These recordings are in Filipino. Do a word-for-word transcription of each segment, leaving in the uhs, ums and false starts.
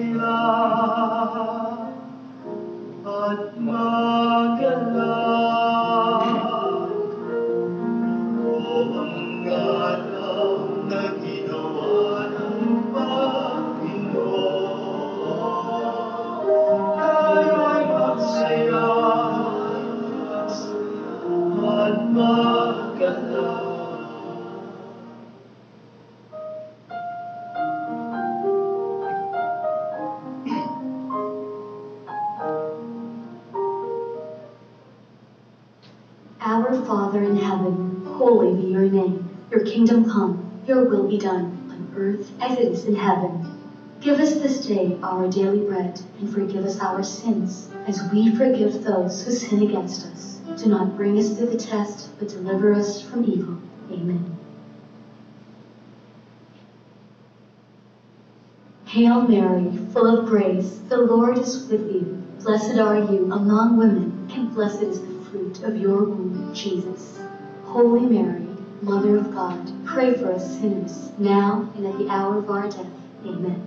at magalang. O ang galang na ginawa ng Panginoon, kayo'y magsaya at magalang. Our Father in heaven, holy be your name. Your kingdom come, your will be done, on earth as it is in heaven. Give us this day our daily bread, and forgive us our sins, as we forgive those who sin against us. Do not bring us to the test, but deliver us from evil. Amen. Hail Mary, full of grace, the Lord is with you. Blessed are you among women, and blessed is the fruit of your womb, Jesus. Holy Mary, Mother of God, pray for us sinners, now and at the hour of our death. Amen.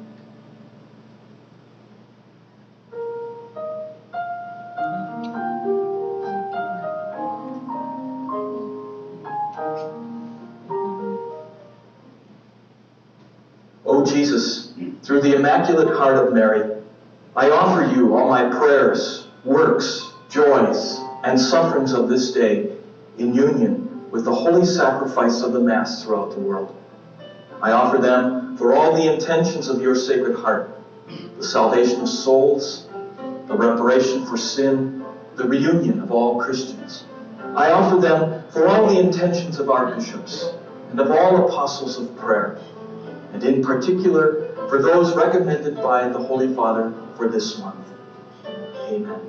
O Jesus, through the Immaculate Heart of Mary, I offer you all my prayers, works, joys, and sufferings of this day in union with the holy sacrifice of the Mass throughout the world. I offer them for all the intentions of your Sacred Heart, the salvation of souls, the reparation for sin, the reunion of all Christians. I offer them for all the intentions of our bishops and of all apostles of prayer, and in particular for those recommended by the Holy Father for this month. Amen.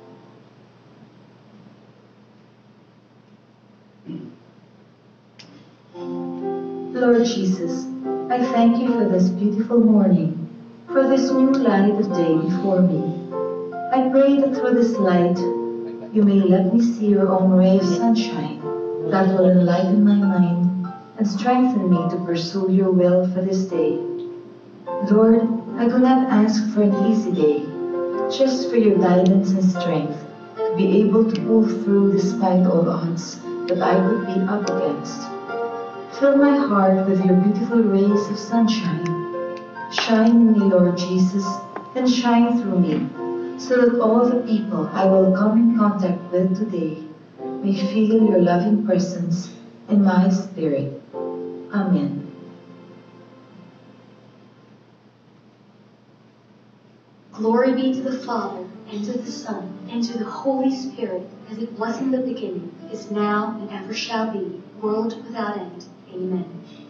Lord Jesus, I thank you for this beautiful morning, for this new light of day before me. I pray that through this light, you may let me see your own ray of sunshine that will enlighten my mind and strengthen me to pursue your will for this day. Lord, I do not ask for an easy day, just for your guidance and strength to be able to pull through despite all odds that I could be up against. Fill my heart with your beautiful rays of sunshine. Shine in me, Lord Jesus, and shine through me, so that all the people I will come in contact with today may feel your loving presence in my spirit. Amen. Glory be to the Father, and to the Son, and to the Holy Spirit, as it was in the beginning, is now, and ever shall be, world without end. Amen.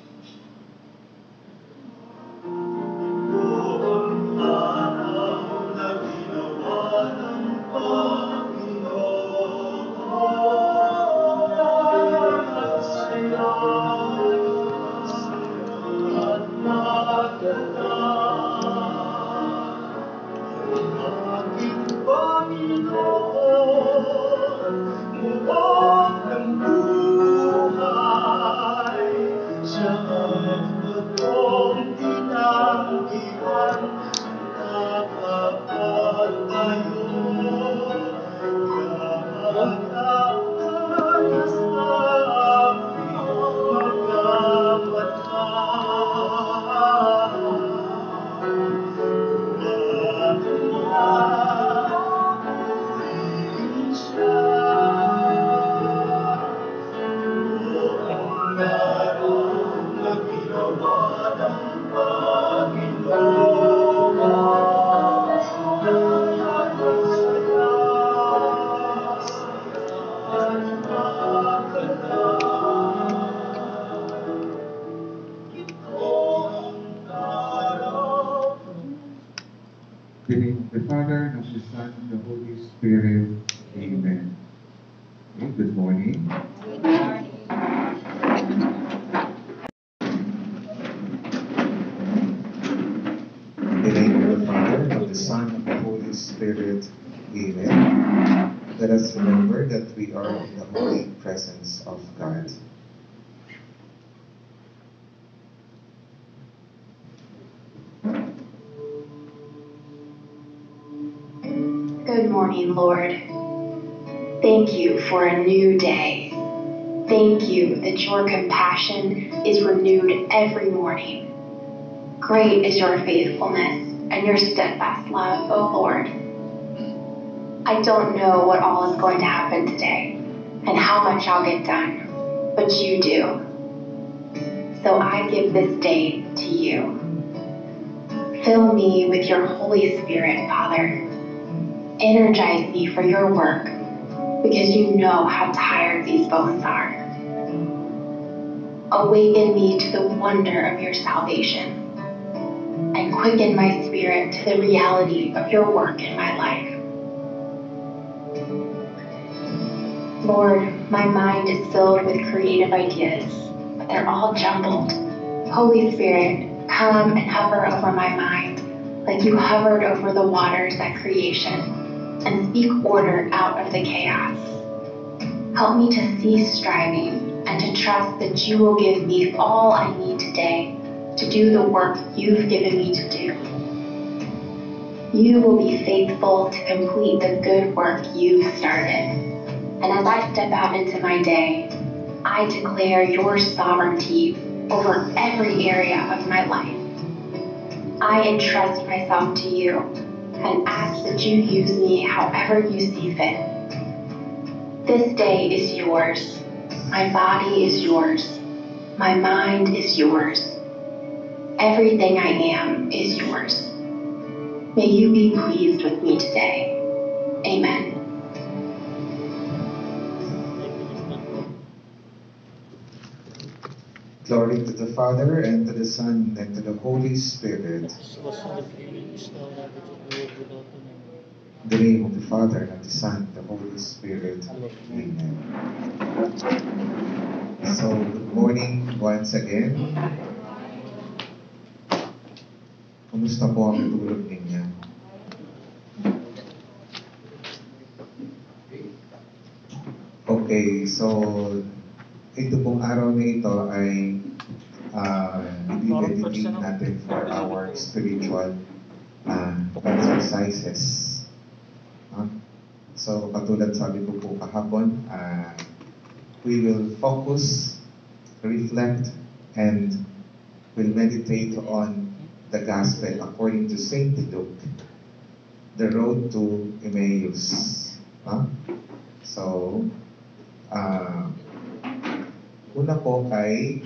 In the name of the Father, and of the Son, and the Holy Spirit. Amen. Okay, good morning. Good morning. In the name of the Father, and of the Son, and of the Holy Spirit. Amen. Let us remember that we are in the holy presence of God. Good morning, Lord. Thank you for a new day. Thank you that your compassion is renewed every morning. Great is your faithfulness and your steadfast love, O Lord. I don't know what all is going to happen today and how much I'll get done, but you do. So I give this day to you. Fill me with your Holy Spirit, Father. Energize me for your work, because you know how tired these bones are. Awaken me to the wonder of your salvation, and quicken my spirit to the reality of your work in my life. Lord, my mind is filled with creative ideas, but they're all jumbled. Holy Spirit, come and hover over my mind like you hovered over the waters at creation, and speak order out of the chaos. Help me to cease striving and to trust that you will give me all I need today to do the work you've given me to do. You will be faithful to complete the good work you've started. And as I step out into my day, I declare your sovereignty over every area of my life. I entrust myself to you and ask that you use me however you see fit. This day is yours. My body is yours. My mind is yours. Everything I am is yours. May you be pleased with me today. Amen. Glory to the Father, and to the Son, and to the Holy Spirit. In the name of the Father, and of the Son, and the Holy Spirit. Amen. So, good morning once again. Kumusta po ang tulog ninyo? Okay, so ito pong araw na ito ay uh, i-dedicate natin for our spiritual uh, exercises. Huh? So, katulad sabi ko po kahapon, uh, we will focus, reflect, and will meditate on the Gospel according to Saint Luke, the road to Emmaus. Huh? So, uh, una po ay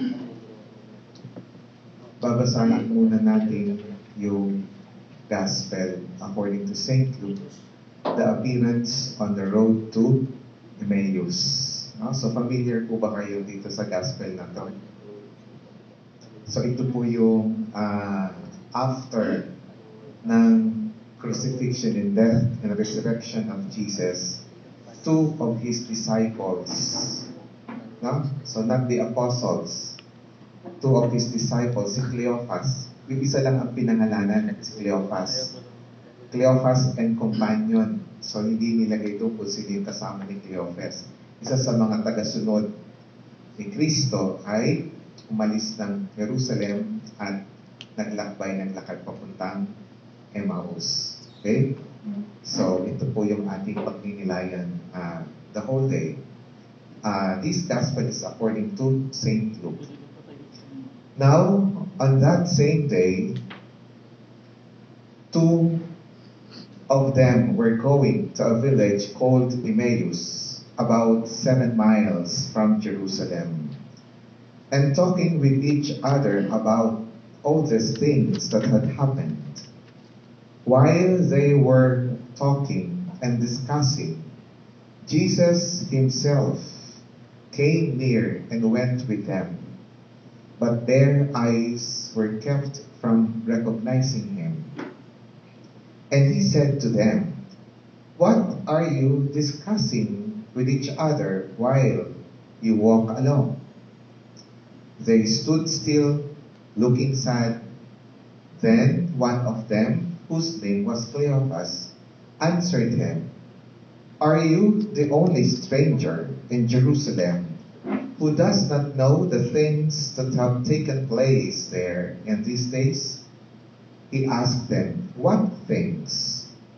babasahin muna natin yung Gospel according to Saint Luke, the appearance on the road to Emmaus. No? So familiar po ba kayo dito sa Gospel na to? So ito po yung uh, after ng crucifixion and death and resurrection of Jesus, two of his disciples, no? So not the apostles, two of his disciples, si Cleophas. Yung isa lang ang pinangalanan, si Cleophas. Cleophas and companion. So hindi nilagay doon kung sino yung kasama ni Cleophas. Isa sa mga tagasunod ni Kristo ay umalis ng Jerusalem at naglakbay ng lakad papuntang Emmaus. Okay? So ito po yung ating pagninilayan uh, the whole day. Uh, this gospel is according to Saint Luke. Now, on that same day, two of them were going to a village called Emmaus, about seven miles from Jerusalem, and talking with each other about all these things that had happened. While they were talking and discussing, Jesus himself came near and went with them, but their eyes were kept from recognizing him. And he said to them, "What are you discussing with each other while you walk along?" They stood still, looking sad. Then one of them, whose name was Cleophas, answered him, "Are you the only stranger in Jerusalem who does not know the things that have taken place there in these days?" He asked them, "What things?"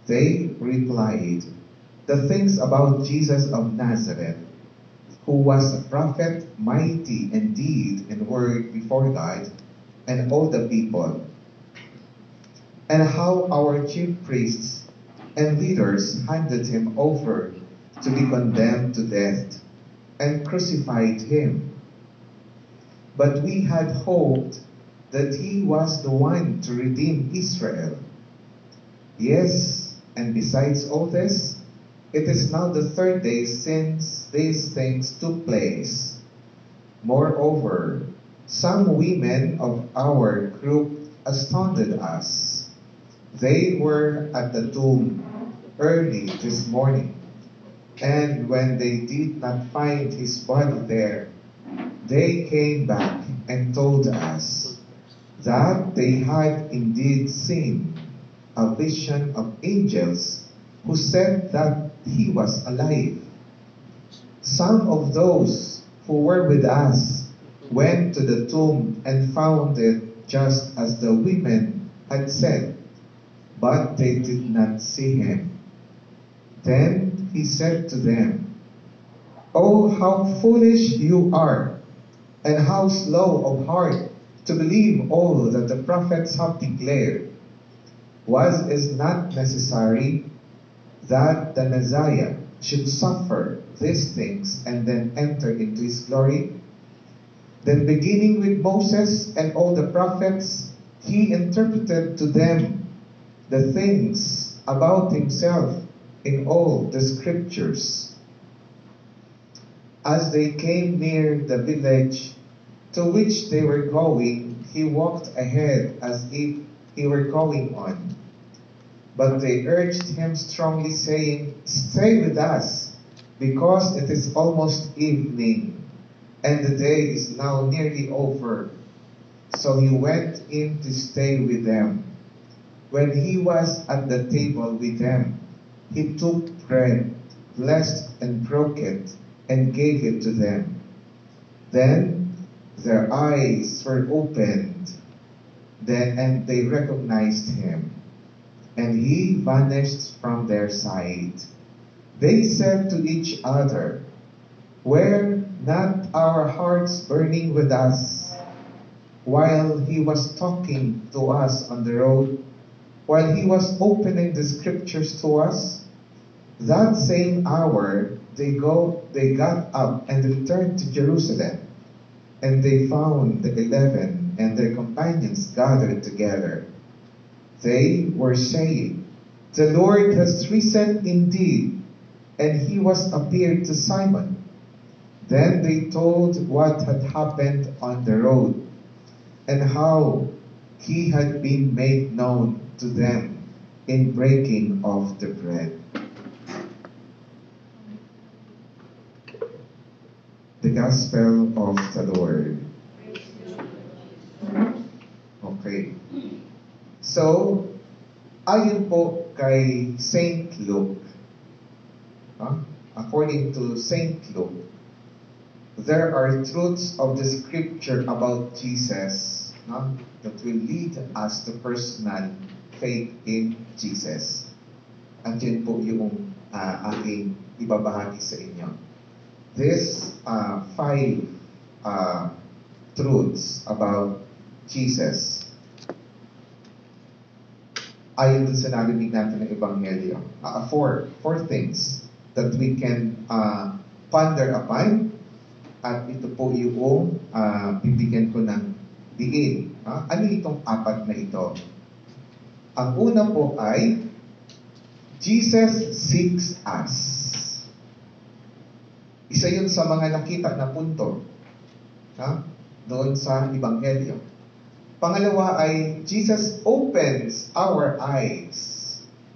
They replied, "The things about Jesus of Nazareth, who was a prophet, mighty in deed and word before God and all the people, and how our chief priests and leaders handed him over to be condemned to death and crucified him. But we had hoped that he was the one to redeem Israel. Yes, and besides all this, it is now the third day since these things took place. Moreover, some women of our group astounded us. They were at the tomb early this morning, and when they did not find his body there, they came back and told us that they had indeed seen a vision of angels who said that he was alive. Some of those who were with us went to the tomb and found it just as the women had said, but they did not see him." Then he said to them, "Oh, how foolish you are, and how slow of heart to believe all that the prophets have declared. Was it not necessary that the Messiah should suffer these things and then enter into his glory? Then beginning with Moses and all the prophets, he interpreted to them the things about himself in all the scriptures. As they came near the village to which they were going, he walked ahead as if he were going on. But they urged him strongly, saying, 'Stay with us, because it is almost evening, and the day is now nearly over.' So he went in to stay with them. When he was at the table with them, he took bread, blessed and broke it, and gave it to them. Then their eyes were opened, then and they recognized him, and he vanished from their sight. They said to each other, 'Were not our hearts burning with us while he was talking to us on the road, while he was opening the scriptures to us?' That same hour they go they got up and returned to Jerusalem, and they found the eleven and their companions gathered together. They were saying, 'The Lord has risen indeed, and he was appeared to Simon.' Then they told what had happened on the road, and how he had been made known to them in breaking of the bread." The Gospel of the Lord. Okay. So, ayon po kay Saint Luke, huh? according to Saint Luke, there are truths of the scripture about Jesus, huh? that will lead us to personal faith in Jesus. At yun po yung uh, aking ibabahagi sa inyo. These uh, five uh, truths about Jesus, ayon dun sa narinig natin ng Ebanghelyo, uh, four, four things that we can uh, ponder upon, at ito po yung uh, bibigyan ko ng diin. Uh, ano itong apat na ito? Ang una po ay, Jesus seeks us. Isa yun sa mga nakita na punto ha? doon sa Ebanghelyo. Pangalawa ay, Jesus opens our eyes.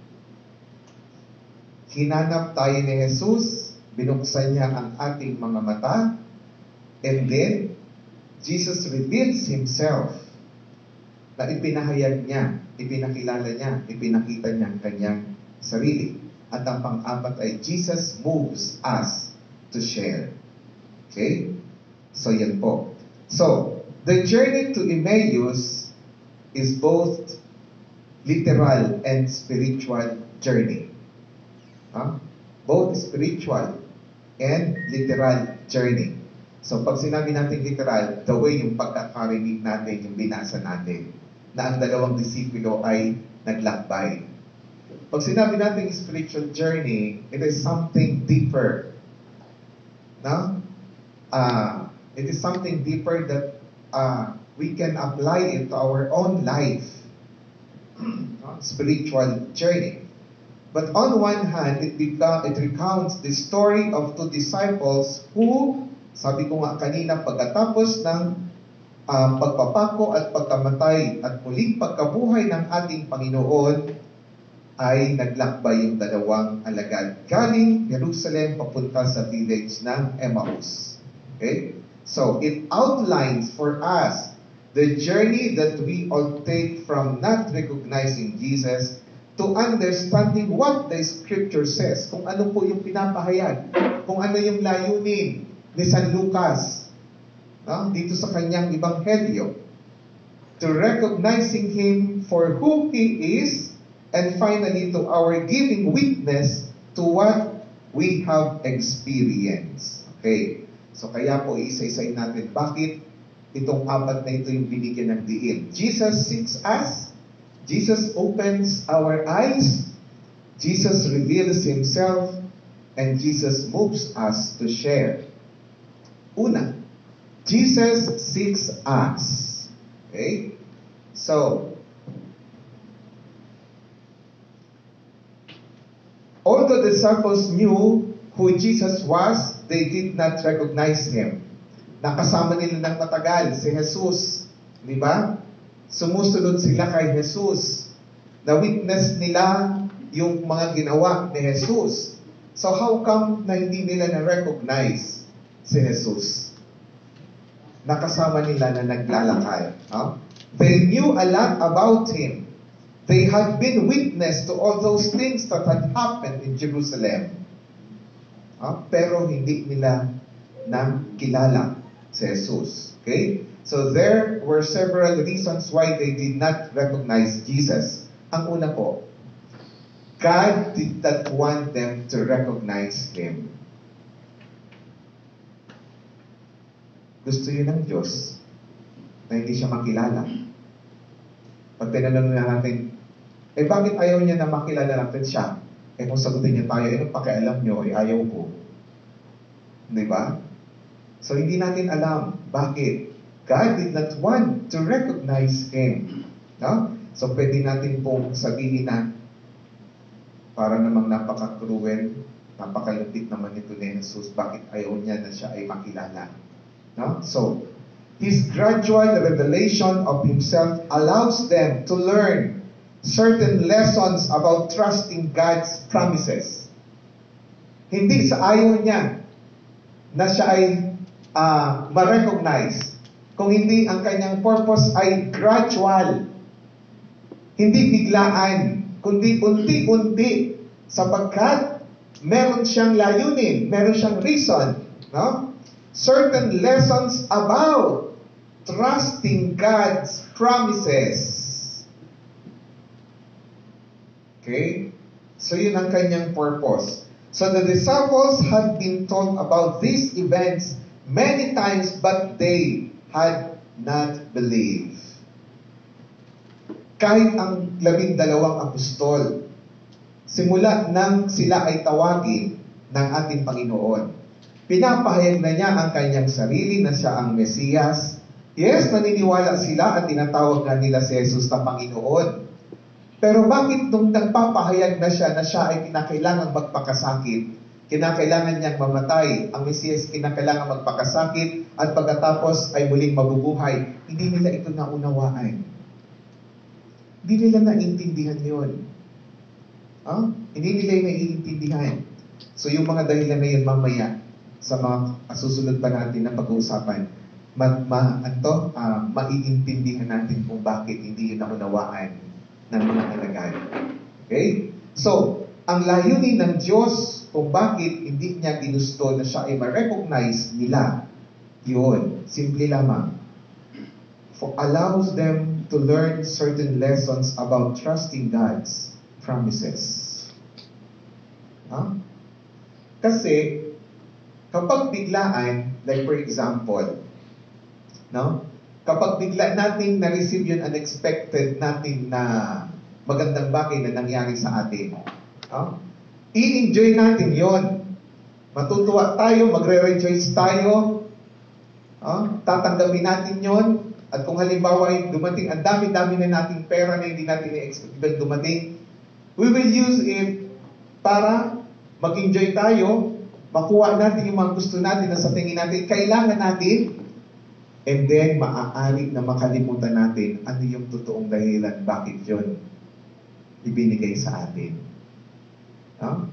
Hinanap tayo ni Jesus, binuksan niya ang ating mga mata, and then, Jesus reveals Himself na ipinahayag niya, ipinakilala niya, ipinakita niya ang kanyang sarili. At ang pang-apat ay, Jesus moves us to share. Okay? So, yan po. So, the journey to Emmaus is both literal and spiritual journey. Huh? Both spiritual and literal journey. So pag sinabi natin literal, the way yung pagkakarinig natin, yung binasa natin, na ang dalawang disipulo ay naglakbay. Pag sinabi natin spiritual journey, it is something deeper. No? Uh, it is something deeper that uh, we can apply it to our own life. Spiritual journey. But on one hand, it, beca- it recounts the story of two disciples who, sabi ko nga kanina, pagkatapos ng uh, pagpapako at pagkamatay at muling pagkabuhay ng ating Panginoon, ay naglakbay yung dalawang alagad galing Jerusalem papunta sa village ng Emmaus. Okay? So, it outlines for us the journey that we all take from not recognizing Jesus to understanding what the Scripture says. Kung ano po yung pinapahayag, kung ano yung layunin ni San Lucas, no? Dito sa kanyang Ebanghelyo. To recognizing Him for who He is, and finally to our giving witness to what we have experienced. Okay. So kaya po isa-isay natin bakit itong apat na ito yung binigyan ng diin. Jesus seeks us. Jesus opens our eyes. Jesus reveals Himself. And Jesus moves us to share. Una, Jesus seeks us. Okay? So, although the disciples knew who Jesus was, they did not recognize Him. Nakasama nila ng matagal si Jesus. Di ba? Sumusunod sila kay Jesus. Na-witness nila yung mga ginawa ni Jesus. So how come na hindi nila na-recognize si Jesus? Nakasama nila na naglalakay. Huh? They knew a lot about Him. They had been witness to all those things that had happened in Jerusalem. Ah, pero hindi nila na kilala si Jesus. Okay? So there were several reasons why they did not recognize Jesus. Ang una po, God did not want them to recognize Him. Gusto yun ng Diyos na hindi siya makilala. Pag tinanong na natin, eh bakit ayaw niya na makilala natin siya? Eh kung sagutin niya tayo, eh nung pakialam niyo, eh ayaw ko. Di ba? So hindi natin alam bakit. God did not want to recognize Him. No? So pwede natin pong sabihin na para namang napaka-cruel, napakalupit naman ito ni Jesus, bakit ayaw niya na siya ay makilala. No? So, His gradual revelation of Himself allows them to learn certain lessons about trusting God's promises. Hindi sa ayaw niya na siya ay uh, ma-recognize. Kung hindi ang kanyang purpose ay gradual. Hindi biglaan, kundi unti-unti. Sapagkat meron siyang layunin, meron siyang reason. No? Certain lessons about trusting God's promises. Okay? So yun ang kanyang purpose. So the disciples had been told about these events many times, but they had not believed. Kahit ang labing dalawang apostol, simula nang sila ay tawagin ng ating Panginoon, pinapahayag na niya ang kanyang sarili na siya ang Mesiyas. Yes, naniniwala sila at tinatawag na nila si Jesus na Panginoon. Pero bakit nung nagpapahayag na siya na siya ay kinakailangan magpakasakit, kinakailangan niyang mamatay, ang Mesiyas kinakailangan magpakasakit, at pagkatapos ay muling mabubuhay, hindi nila ito naunawaan. Hindi nila naiintindihan yun. Huh? Hindi nila yung naiintindihan. So yung mga dahilan na yun mamaya, sa mga susunod pa natin na pag-uusapan, ma, ma, anto, uh, maiintindihan natin kung bakit hindi yun naunawaan ng mga alagad. Okay? So, ang layunin ng Diyos kung bakit hindi niya ginusto na siya ay ma-recognize nila, yun, simple lamang. For allows them to learn certain lessons about trusting God's promises. Huh? Kasi, kapag biglaan, like for example, no? Kapag bigla natin na-receive yun unexpected natin na magandang bagay na nangyari sa atin, no? I-enjoy natin yon. Matutuwa tayo, magre-rejoice tayo, no? Tatanggapin natin yon. At kung halimbawa ay dumating, ang dami-dami na nating pera na hindi natin i-expect dumating, we will use it para mag-enjoy tayo, makuha natin yung mga gusto natin na sa tingin natin, kailangan natin, and then maaari na makalimutan natin ano yung totoong dahilan, bakit yun ibinigay sa atin. No?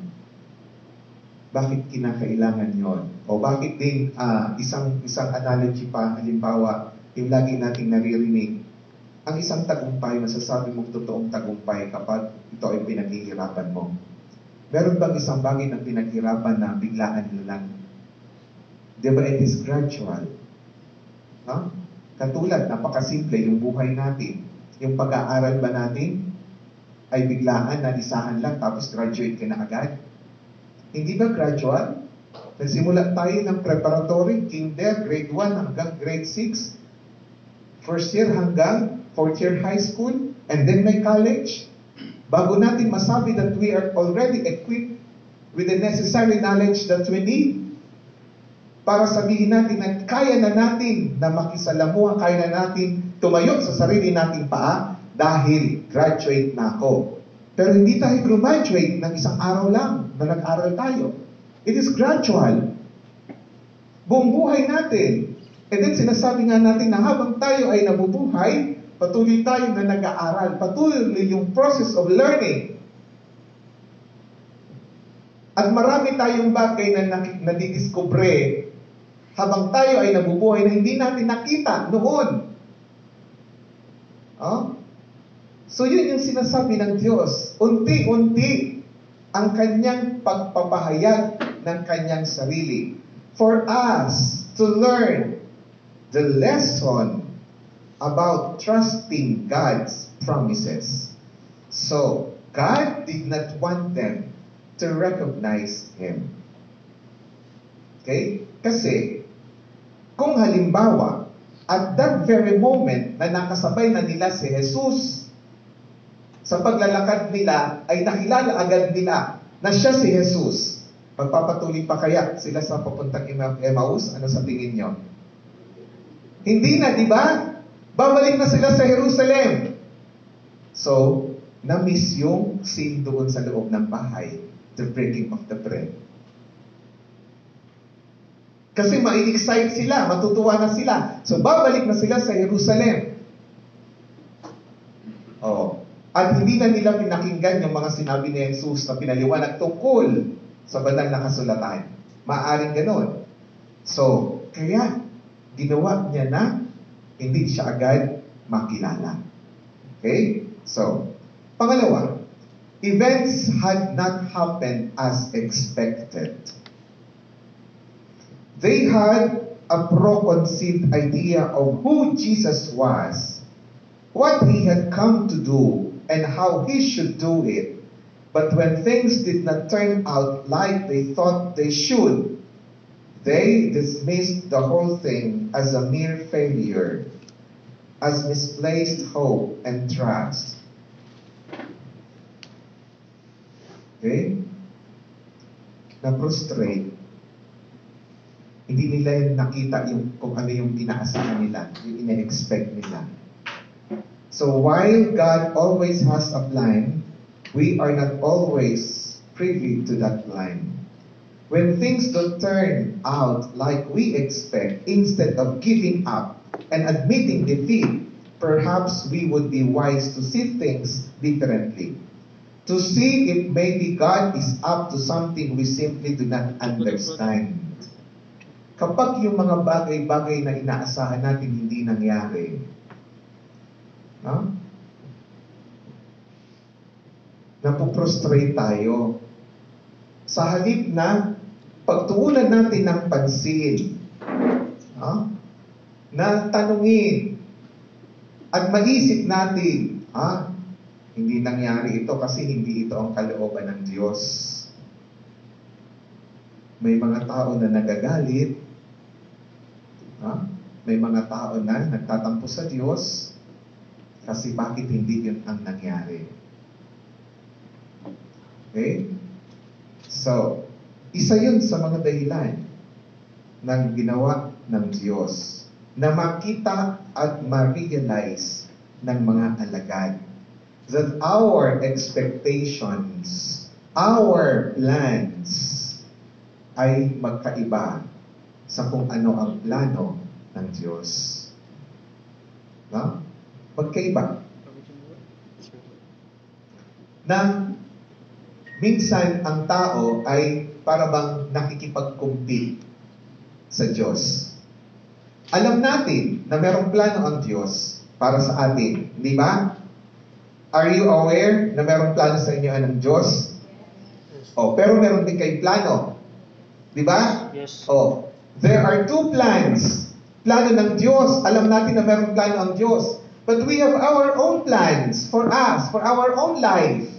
Bakit kinakailangan yon? O bakit din, uh, isang, isang analogy pa, halimbawa, yung lagi nating naririnig, ang isang tagumpay, masasabi mong totoong tagumpay kapag ito ay pinaghihirapan mo. Meron bang isang bagay na pinaghirapan na biglaan na lang? Di ba, it is gradual. Huh? Katulad, napakasimple yung buhay natin. Yung pag-aaral ba natin ay biglaan, nalisahan lang, tapos graduate ka na agad? Hindi ba gradual? Nagsimula tayo ng preparatory, kinder, grade one hanggang grade six, first year hanggang fourth year high school, and then may college. Bago natin masabi that we are already equipped with the necessary knowledge that we need para sabihin natin na kaya na natin na makisalamuha, kaya na natin tumayo sa sarili nating paa dahil graduate na ako. Pero hindi tayo graduate ng isang araw lang na nag-aral tayo. It is gradual. Buong buhay natin. And then sinasabi nga natin na habang tayo ay nabubuhay, patuloy tayo na nag-aaral. Patuloy yung process of learning. At marami tayong bagay na nadidiskubre habang tayo ay nabubuhay na hindi natin nakita noon. Oh? So yun yung sinasabi ng Diyos. Unti-unti ang kanyang pagpapahayag ng kanyang sarili. For us to learn the lesson about trusting God's promises. So, God did not want them to recognize Him. Okay? Kasi, kung halimbawa, at that very moment na nakasabay na nila si Jesus, sa paglalakad nila, ay nakilala agad nila na siya si Jesus. Magpapatuloy pa kaya sila sa papuntang Emmaus? Ano sa tingin nyo? Hindi na, di ba? Babalik na sila sa Jerusalem. So, na-miss yung scene doon sa loob ng bahay, the breaking of the bread. Kasi ma-excite sila, matutuwa na sila. So, babalik na sila sa Jerusalem. Oh. At hindi na nila pinakinggan yung mga sinabi ni Jesus na pinaliwanag tungkol sa banal na kasulatan. Maaaring ganon. So, kaya, ginawa niya na hindi siya agad makilala. Okay? So, pangalawa, events had not happened as expected. They had a preconceived idea of who Jesus was, what He had come to do, and how He should do it. But when things did not turn out like they thought they should, they dismissed the whole thing as a mere failure, as misplaced hope and trust. Okay? Na-frustrate. Hindi nila nakita yung, kung ano yung inaasahan nila, yung ina-expect nila. So while God always has a plan, we are not always privy to that plan. When things don't turn out like we expect, instead of giving up and admitting defeat, perhaps we would be wise to see things differently. To see if maybe God is up to something we simply do not understand. Kapag yung mga bagay-bagay na inaasahan natin hindi nangyari, no? Napuprostrate tayo. Sa halip na pagtuunan natin ng pansin, no? Na tanungin, At maisip natin, ah, hindi nangyari ito kasi hindi ito ang kalooban ng Diyos. May mga tao na nagagalit, ah, may mga tao na nagtatampo sa Diyos kasi bakit hindi yun ang nangyari. Okay? So, isa yun sa mga dahilan ng ginawa ng Diyos na makita at ma-realize ng mga alagad that our expectations, our plans ay magkaiba sa kung ano ang plano ng Diyos. No? Magkaiba. Na minsan ang tao ay para bang nakikipag-compete sa Diyos. Alam natin na merong plano ang Diyos para sa atin, di ba? Are you aware na merong plano sa inyo ng Diyos? Oh, pero meron din kayong plano. Di ba? Yes. Oh, there are two plans. Plano ng Diyos. Alam natin na merong plano ang Diyos. But we have our own plans for us, for our own life.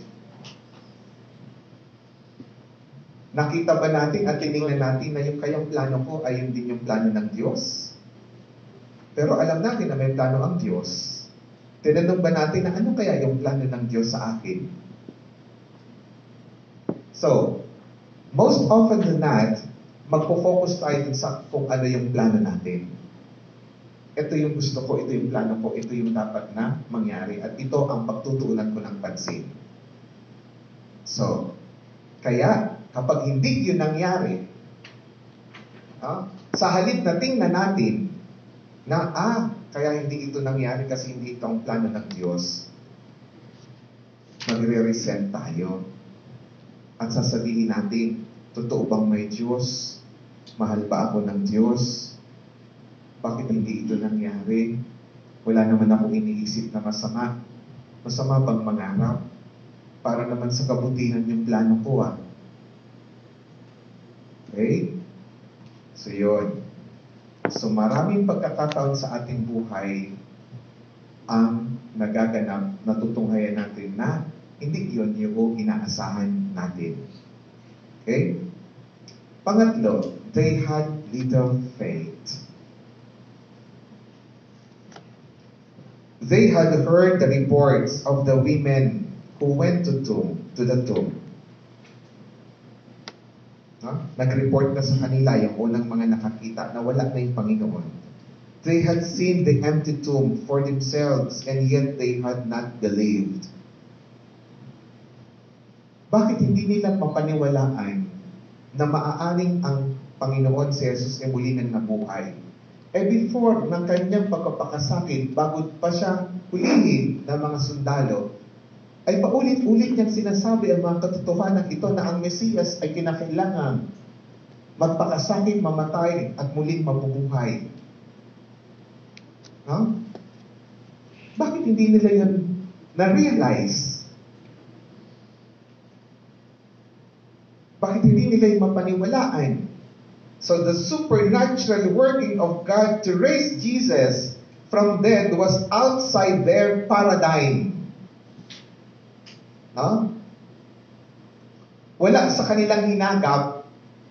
Nakita ba natin at tinignan natin na yung kayang plano ko ay yun din yung plano ng Diyos? Pero alam natin na may plano ang Diyos. Tinanong ba natin na ano kaya yung plano ng Diyos sa akin? So, most often than not, magpo-focus tayo dun sa kung ano yung plano natin. Ito yung gusto ko, ito yung plano ko, ito yung dapat na mangyari. At ito ang pagtutuunan ko ng pansin. So, kaya kapag hindi yun nangyari, ah, sa halip na tingnan natin na, ah, kaya hindi ito nangyari kasi hindi ito ang plano ng Diyos, magre-resent tayo. At sasabihin natin, totoo bang may Diyos? Mahal ba ako ng Diyos? Bakit hindi ito nangyari? Wala naman akong iniisip na masama. Masama bang mangarap? Para naman sa kabutihan yung plano ko, ah. Okay? So, yun. So, maraming pagkakataon sa ating buhay ang nagaganap, natutunghayan natin na hindi yun yung inaasahan natin. Okay? Pangatlo, they had little faith. They had heard the reports of the women who went to tomb, to the tomb. Huh? Nag-report na sa kanila yung unang mga nakakita na wala na yung Panginoon. They had seen the empty tomb for themselves and yet they had not believed. Bakit hindi nila mapaniwalaan na maaaring ang Panginoon si Jesus ay muli nang nabuhay? Eh before ng kanyang pagkapakasakit, bago pa siya hulihin ng mga sundalo, ay paulit-ulit niyang sinasabi ang mga katotohanan ito na ang Mesiyas ay kinakailangan magpakasakit, mamatay, at muling mabubuhay. Huh? Bakit hindi nila yun na-realize? Bakit hindi nila yung mapaniwalaan? So the supernatural working of God to raise Jesus from dead was outside their paradigm. No? Wala sa kanilang hinagap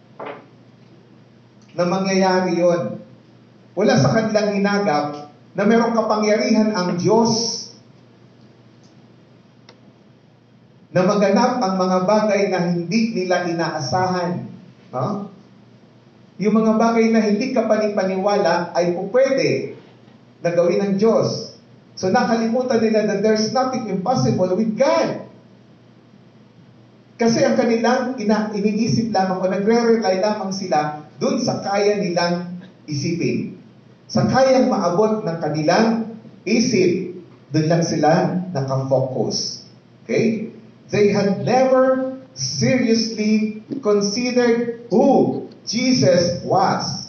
na mangyayari yon. Wala sa kanilang hinagap na mayroong kapangyarihan ang Diyos na maganap ang mga bagay na hindi nila inaasahan. No? Yung mga bagay na hindi ka panipaniwala ay pupwede na gawin ng Diyos. So nakalimutan nila that there's nothing impossible with God. Kasi ang kanilang ina, iniisip lamang o nagre-rely lamang sila dun sa kaya nilang isipin. Sa kayang maabot ng kanilang isip, dun lang sila nakafocus. Okay? They had never seriously considered who Jesus was.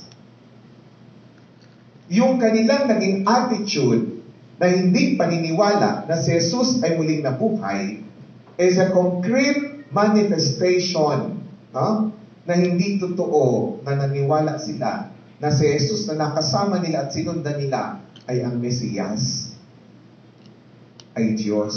Yung kanilang naging attitude na hindi paniniwala na si Jesus ay muling nabuhay is a concrete manifestation, no? Na hindi totoo na naniwala sila na si Jesus na nakasama nila at sinundan nila ay ang Mesiyas. ay Diyos.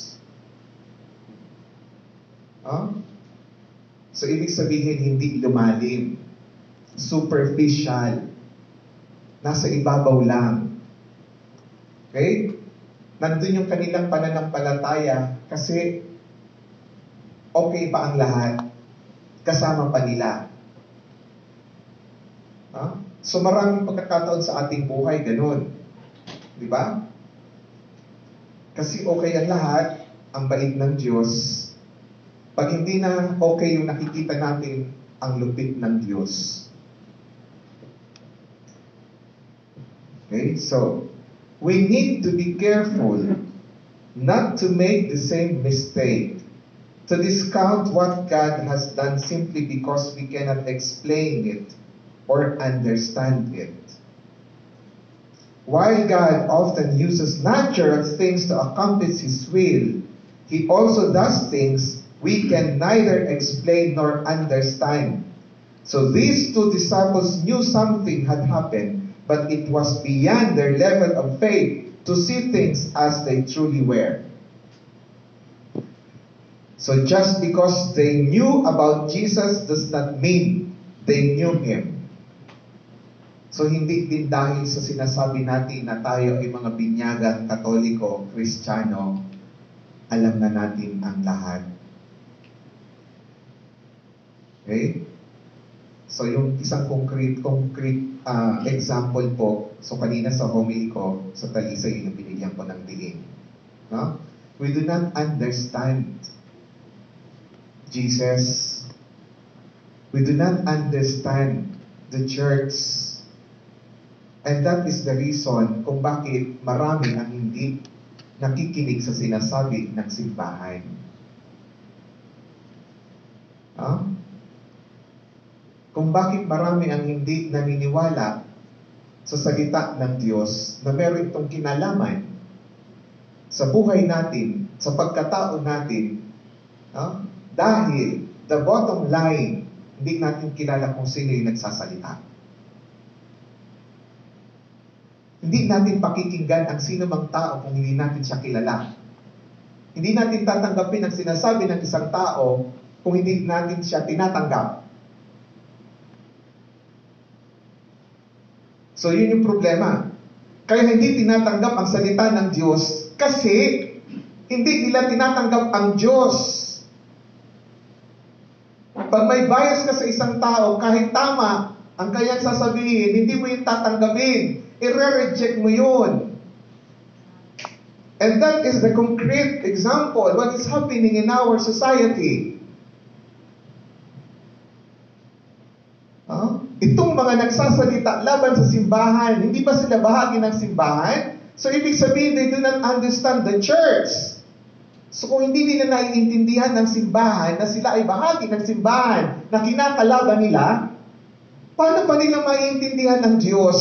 Ah? So, ibig sabihin, hindi lumalim. Superficial. Nasa ibabaw lang. Okay? Nandun yung kanilang pananampalataya kasi okay pa ang lahat. Kasama pa nila. Ah? So, maraming pagkakataon sa ating buhay, ganun. Di ba? Kasi okay ang lahat, ang bait ng Diyos. Pag hindi na okay yung nakikita natin, ang lupit ng Diyos. Okay, so, we need to be careful not to make the same mistake, to discount what God has done simply because we cannot explain it or understand it. While God often uses natural things to accomplish His will, He also does things we can neither explain nor understand. So these two disciples knew something had happened, but it was beyond their level of faith to see things as they truly were. So just because they knew about Jesus does not mean they knew Him. So hindi din dahil sa sinasabi natin na tayo ay mga binyagang Katoliko, Kristiyano, alam na natin ang lahat. Okay? So yung isang concrete, concrete uh, example po, so kanina sa homily ko, sa Talisay, yung binigyan ko ng diin. No? We do not understand Jesus. We do not understand the church. And that is the reason kung bakit marami ang hindi nakikinig sa sinasabi ng simbahan. Huh? Kung bakit marami ang hindi naniniwala sa salita ng Diyos na meron itong kinalaman sa buhay natin, sa pagkatao natin, huh? Dahil the bottom line, hindi natin kilala kung sino yung nagsasalita. Hindi natin pakikinggan ang sino mang tao kung hindi natin siya kilala. Hindi natin tatanggapin ang sinasabi ng isang tao kung hindi natin siya tinatanggap. So yun yung problema. Kaya hindi tinatanggap ang salita ng Diyos kasi hindi nila tinatanggap ang Diyos. Pag may bias ka sa isang tao, kahit tama ang kanyang sasabihin, hindi mo yung tatanggapin. I-reject mo yun. And that is the concrete example what is happening in our society. Huh? Itong mga nagsasalita laban sa simbahan, hindi ba sila bahagi ng simbahan? So ibig sabihin, they do not understand the church. So kung hindi nila naiintindihan ng simbahan na sila ay bahagi ng simbahan na kinakalaban nila, paano pa nila maiintindihan ng Diyos?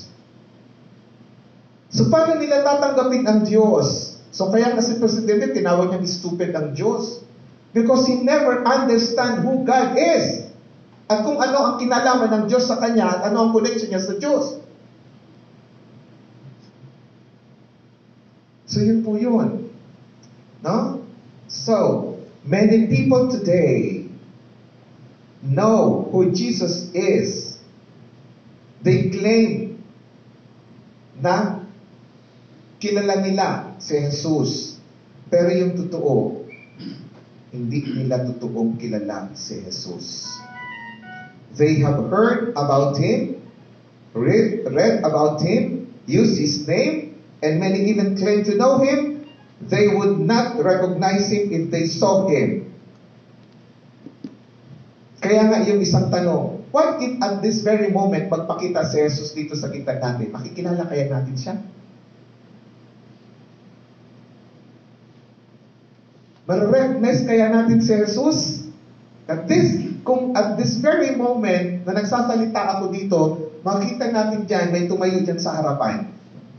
So paano nila tatanggapin ang Diyos? So kaya kasi Presidente, tinawag niya stupid ang Diyos. Because he never understand who God is. At kung ano ang kinalaman ng Diyos sa kanya at ano ang connection niya sa Diyos. So yun po yun. No? So, many people today know who Jesus is. They claim na kilala nila si Jesus. Pero yung totoo, hindi nila totoong kilala si Jesus. They have heard about Him, read, read about Him, used His name, and many even claim to know Him. They would not recognize Him if they saw Him. Kaya nga yung isang tanong, what if at this very moment magpakita si Jesus dito sa kita natin? Makikilala kaya natin siya? Mare-recognize kaya natin si Jesus? At this, kung at this very moment na nagsasalita ako dito, makita natin dyan, may tumayo dyan sa harapan.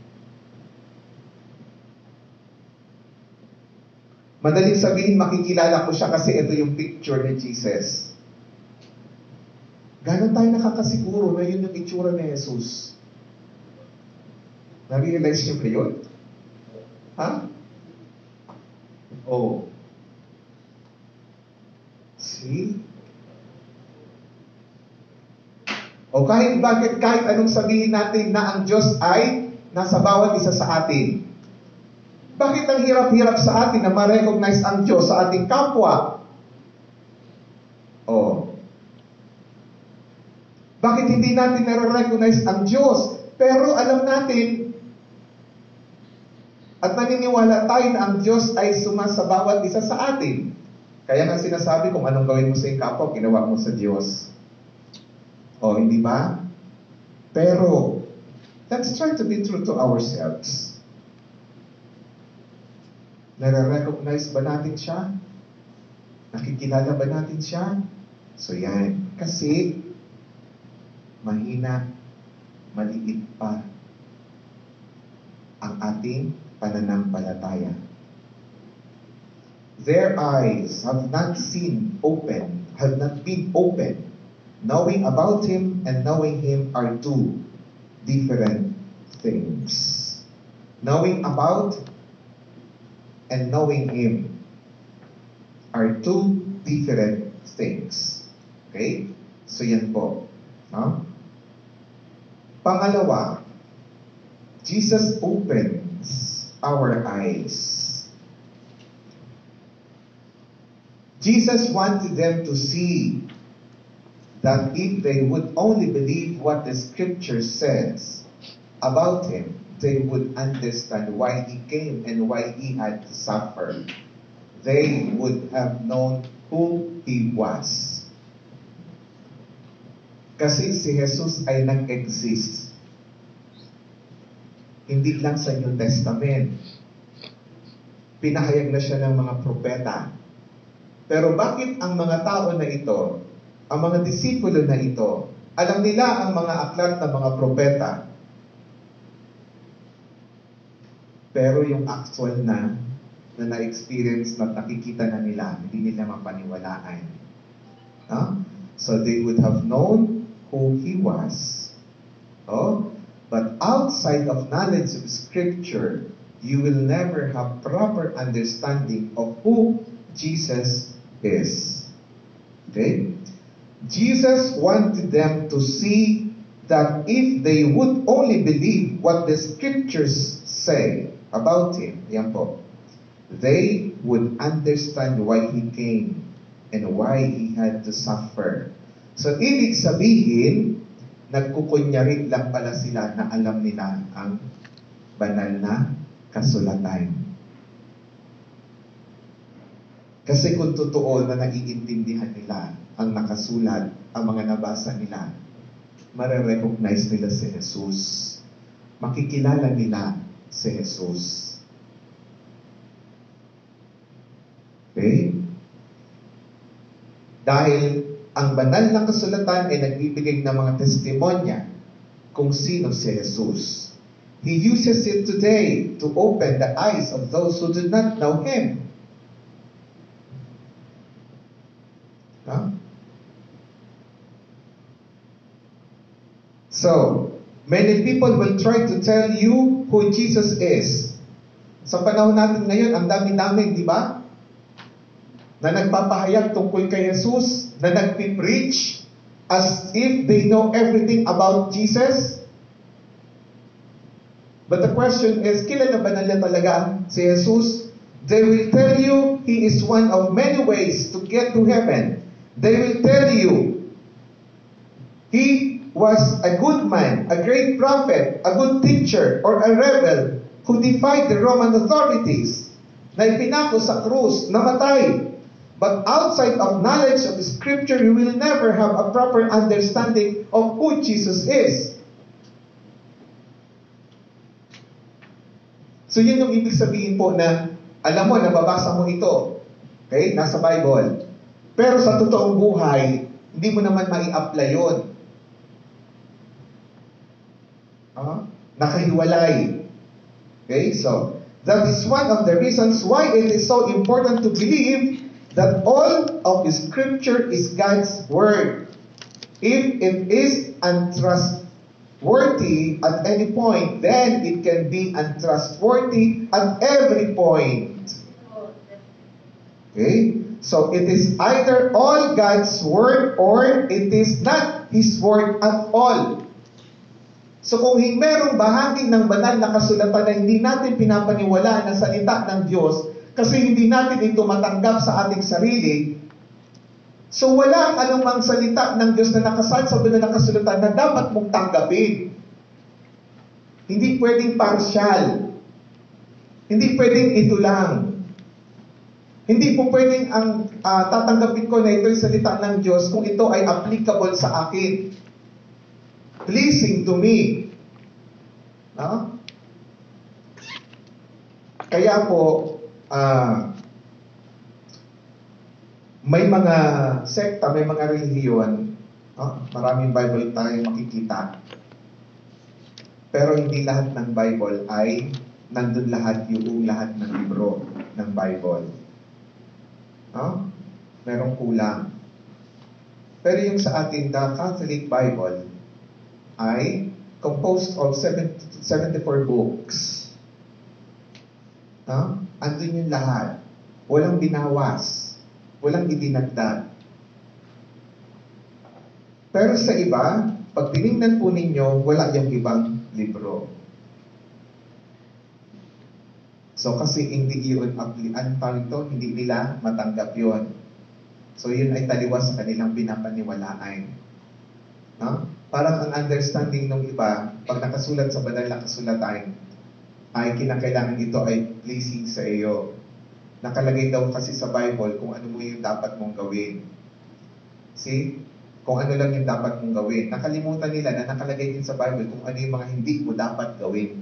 Madaling sabihin, makikilala ko siya kasi ito yung picture ni Jesus. Gano'n tayo nakakasiguro na yun yung itsura ni Jesus? Na-realize niyo ba yun? Ha? Oh. See? O kahit bakit, kahit anong sabihin natin na ang Diyos ay nasa bawat isa sa atin. Bakit ang hirap-hirap sa atin na ma-recognize ang Diyos sa ating kapwa? Oh. Bakit hindi natin na-recognize ang Diyos? Pero alam natin at naniniwala tayo na ang Diyos ay suma sa bawat isa sa atin. Kaya nga sinasabi kung anong gawin mo sa iyong kapwa, ginawa mo sa Diyos. O, hindi ba? Pero, let's try to be true to ourselves. Nare-recognize ba natin siya? Nakikilala ba natin siya? So yan. Kasi, mahina, maliit pa ang ating pananampalataya. Their eyes have not seen open, have not been open. Knowing about Him and knowing Him are two different things. Knowing about and knowing Him are two different things. Okay? So yan po. No? Pangalawa, Jesus opens our eyes. Jesus wanted them to see that if they would only believe what the Scripture says about Him, they would understand why He came and why He had to suffer. They would have known who He was. Kasi si Jesus ay nag-exist. Hindi lang sa New Testament. Pinahayag na siya ng mga propeta. Pero bakit ang mga tao na ito, ang mga disipulo na ito, alam nila ang mga aklat ng mga propeta, pero yung actual na, na na-experience na nakikita na nila, hindi nila mapaniwalaan. Huh? So they would have known who He was. Oh? But outside of knowledge of Scripture, you will never have proper understanding of who Jesus is. Okay? Jesus wanted them to see that if they would only believe what the Scriptures say about Him, yan po, they would understand why He came and why He had to suffer. So, ibig sabihin, nagkukunyari lang pala sila na alam nila ang banal na kasulatan. Kasi kung totoo na naiintindihan nila ang nakasulat, ang mga nabasa nila, mare-recognize nila si Jesus. Makikilala nila si Jesus. Okay? Dahil ang banal na kasulatan ay nagbibigay ng mga testimonya kung sino si Jesus. He uses it today to open the eyes of those who do not know Him. Huh? So, many people will try to tell you who Jesus is. Sa panahon natin ngayon, ang dami-dami, di ba? Na nagpapahayag tungkol kay Jesus, na nagpipreach as if they know everything about Jesus. But the question is, kilala ba nila talaga si Jesus? They will tell you He is one of many ways to get to heaven. They will tell you He was a good man, a great prophet, a good teacher, or a rebel who defied the Roman authorities, na ipinako sa krus, namatay. But outside of knowledge of the Scripture, you will never have a proper understanding of who Jesus is. So yun yung ibig sabihin po na, alam mo, nababasa mo ito. Okay? Nasa Bible. Pero sa totoong buhay, hindi mo naman mai-apply yun. Uh, nakahiwalay. Okay? So, that is one of the reasons why it is so important to believe that all of the Scripture is God's Word. If it is untrustworthy at any point, then it can be untrustworthy at every point. Okay? So, it is either all God's Word or it is not His Word at all. So, kung merong bahagi ng banal na kasulatan na hindi natin pinapaniwalaan na salita ng Diyos kasi hindi natin ito matanggap sa ating sarili, so wala ang anumang salita ng Diyos na nakasaad sa banal na kasulatan na dapat mong tanggapin. Hindi pwedeng partial. Hindi pwedeng ito lang. Hindi po pwedeng ang uh, tatanggapin ko na ito yung salita ng Diyos kung ito ay applicable sa akin. Pleasing to me. No? Kaya po, uh, may mga sekta, may mga relihiyon, no? Maraming Bible tayo makikita. Pero hindi lahat ng Bible ay nandun lahat yung lahat ng libro ng Bible. No? Merong kulang. Pero yung sa atin, the Catholic Bible ay composed of seventy-four books. No? Andun yung lahat. Walang binawas. Walang idinagdag. Pero sa iba, pag tinignan po ninyo, wala yung ibang libro. So kasi hindi yun, ang tawag ito, hindi nila matanggap yun. So yun ay taliwas sa kanilang pinapaniwalaan. No? Parang ang understanding ng iba, pag nakasulat sa banal na kasulatan, ay kinakailangan ito ay pleasing sa iyo. Nakalagay daw kasi sa Bible kung ano mo yung dapat mong gawin. See? Kung ano lang yung dapat mong gawin. Nakalimutan nila na nakalagay din sa Bible kung ano yung mga hindi mo dapat gawin.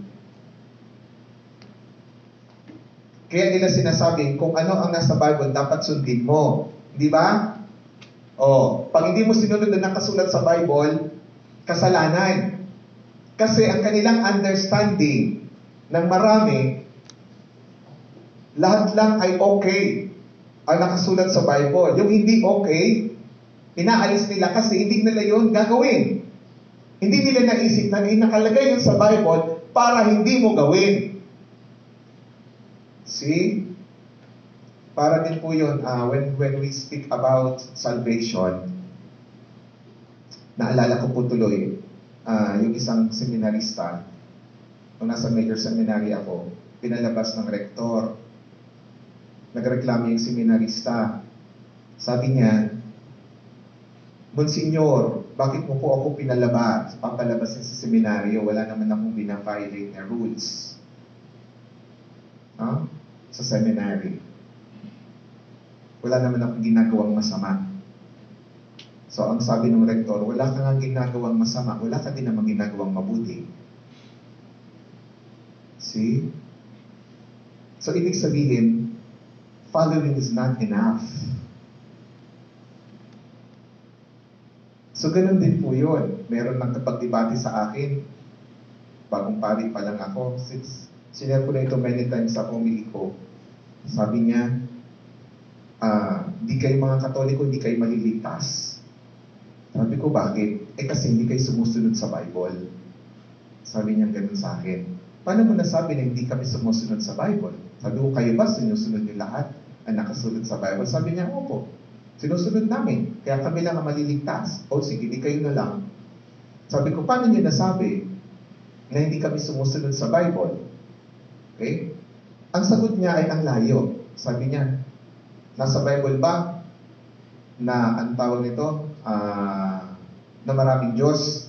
Kaya nila sinasabi, kung ano ang nasa Bible, dapat sundin mo. Di ba? O, pag hindi mo sinunod na nakasulat sa Bible, kasalanan. Kasi ang kanilang understanding ng marami, lahat lang ay okay ang nakasulat sa Bible. Yung hindi okay, inaalis nila kasi hindi nila yun gagawin. Hindi nila naisip na nakalagay yun sa Bible para hindi mo gawin. See? Para din po yun, uh, when, when we speak about salvation, naalala ko po tuloy, uh, yung isang seminarista, nung nasa major seminary ako, pinalabas ng rektor. Nagreklamo yung seminarista. Sabi niya, Monsignor, bakit mo po ako pinalabas? Papalabas sa seminaryo, wala naman akong bina-violate na rules. Huh? Sa seminary. Wala naman akong ginagawang masama. So, ang sabi ng rektor, wala ka nga ginagawang masama, wala ka din naman ginagawang mabuti. See? So, ibig sabihin, following is not enough. So, ganun din po yun. Meron nang kapag-debate sa akin, bagong pari pa lang ako, since sinare ko na ito many times sa homily ko, sabi niya, ah, di kayo mga Katoliko, di kayo maliligtas. Sabi ko, bakit? Eh kasi hindi kayo sumusunod sa Bible. Sabi niya ganun sa akin. Paano mo nasabi na hindi kami sumusunod sa Bible? Sabi ko, kayo ba sinusunod niyo lahat ang nakasulat sa Bible? Sabi niya, opo. Sinusunod namin. Kaya kami lang ang maliligtas. O sige, di kayo na lang. Sabi ko, paano niyo nasabi na hindi kami sumusunod sa Bible? Okay? Ang sagot niya ay ang layo. Sabi niya, nasa Bible ba na ang tawag nito, uh, na maraming Diyos?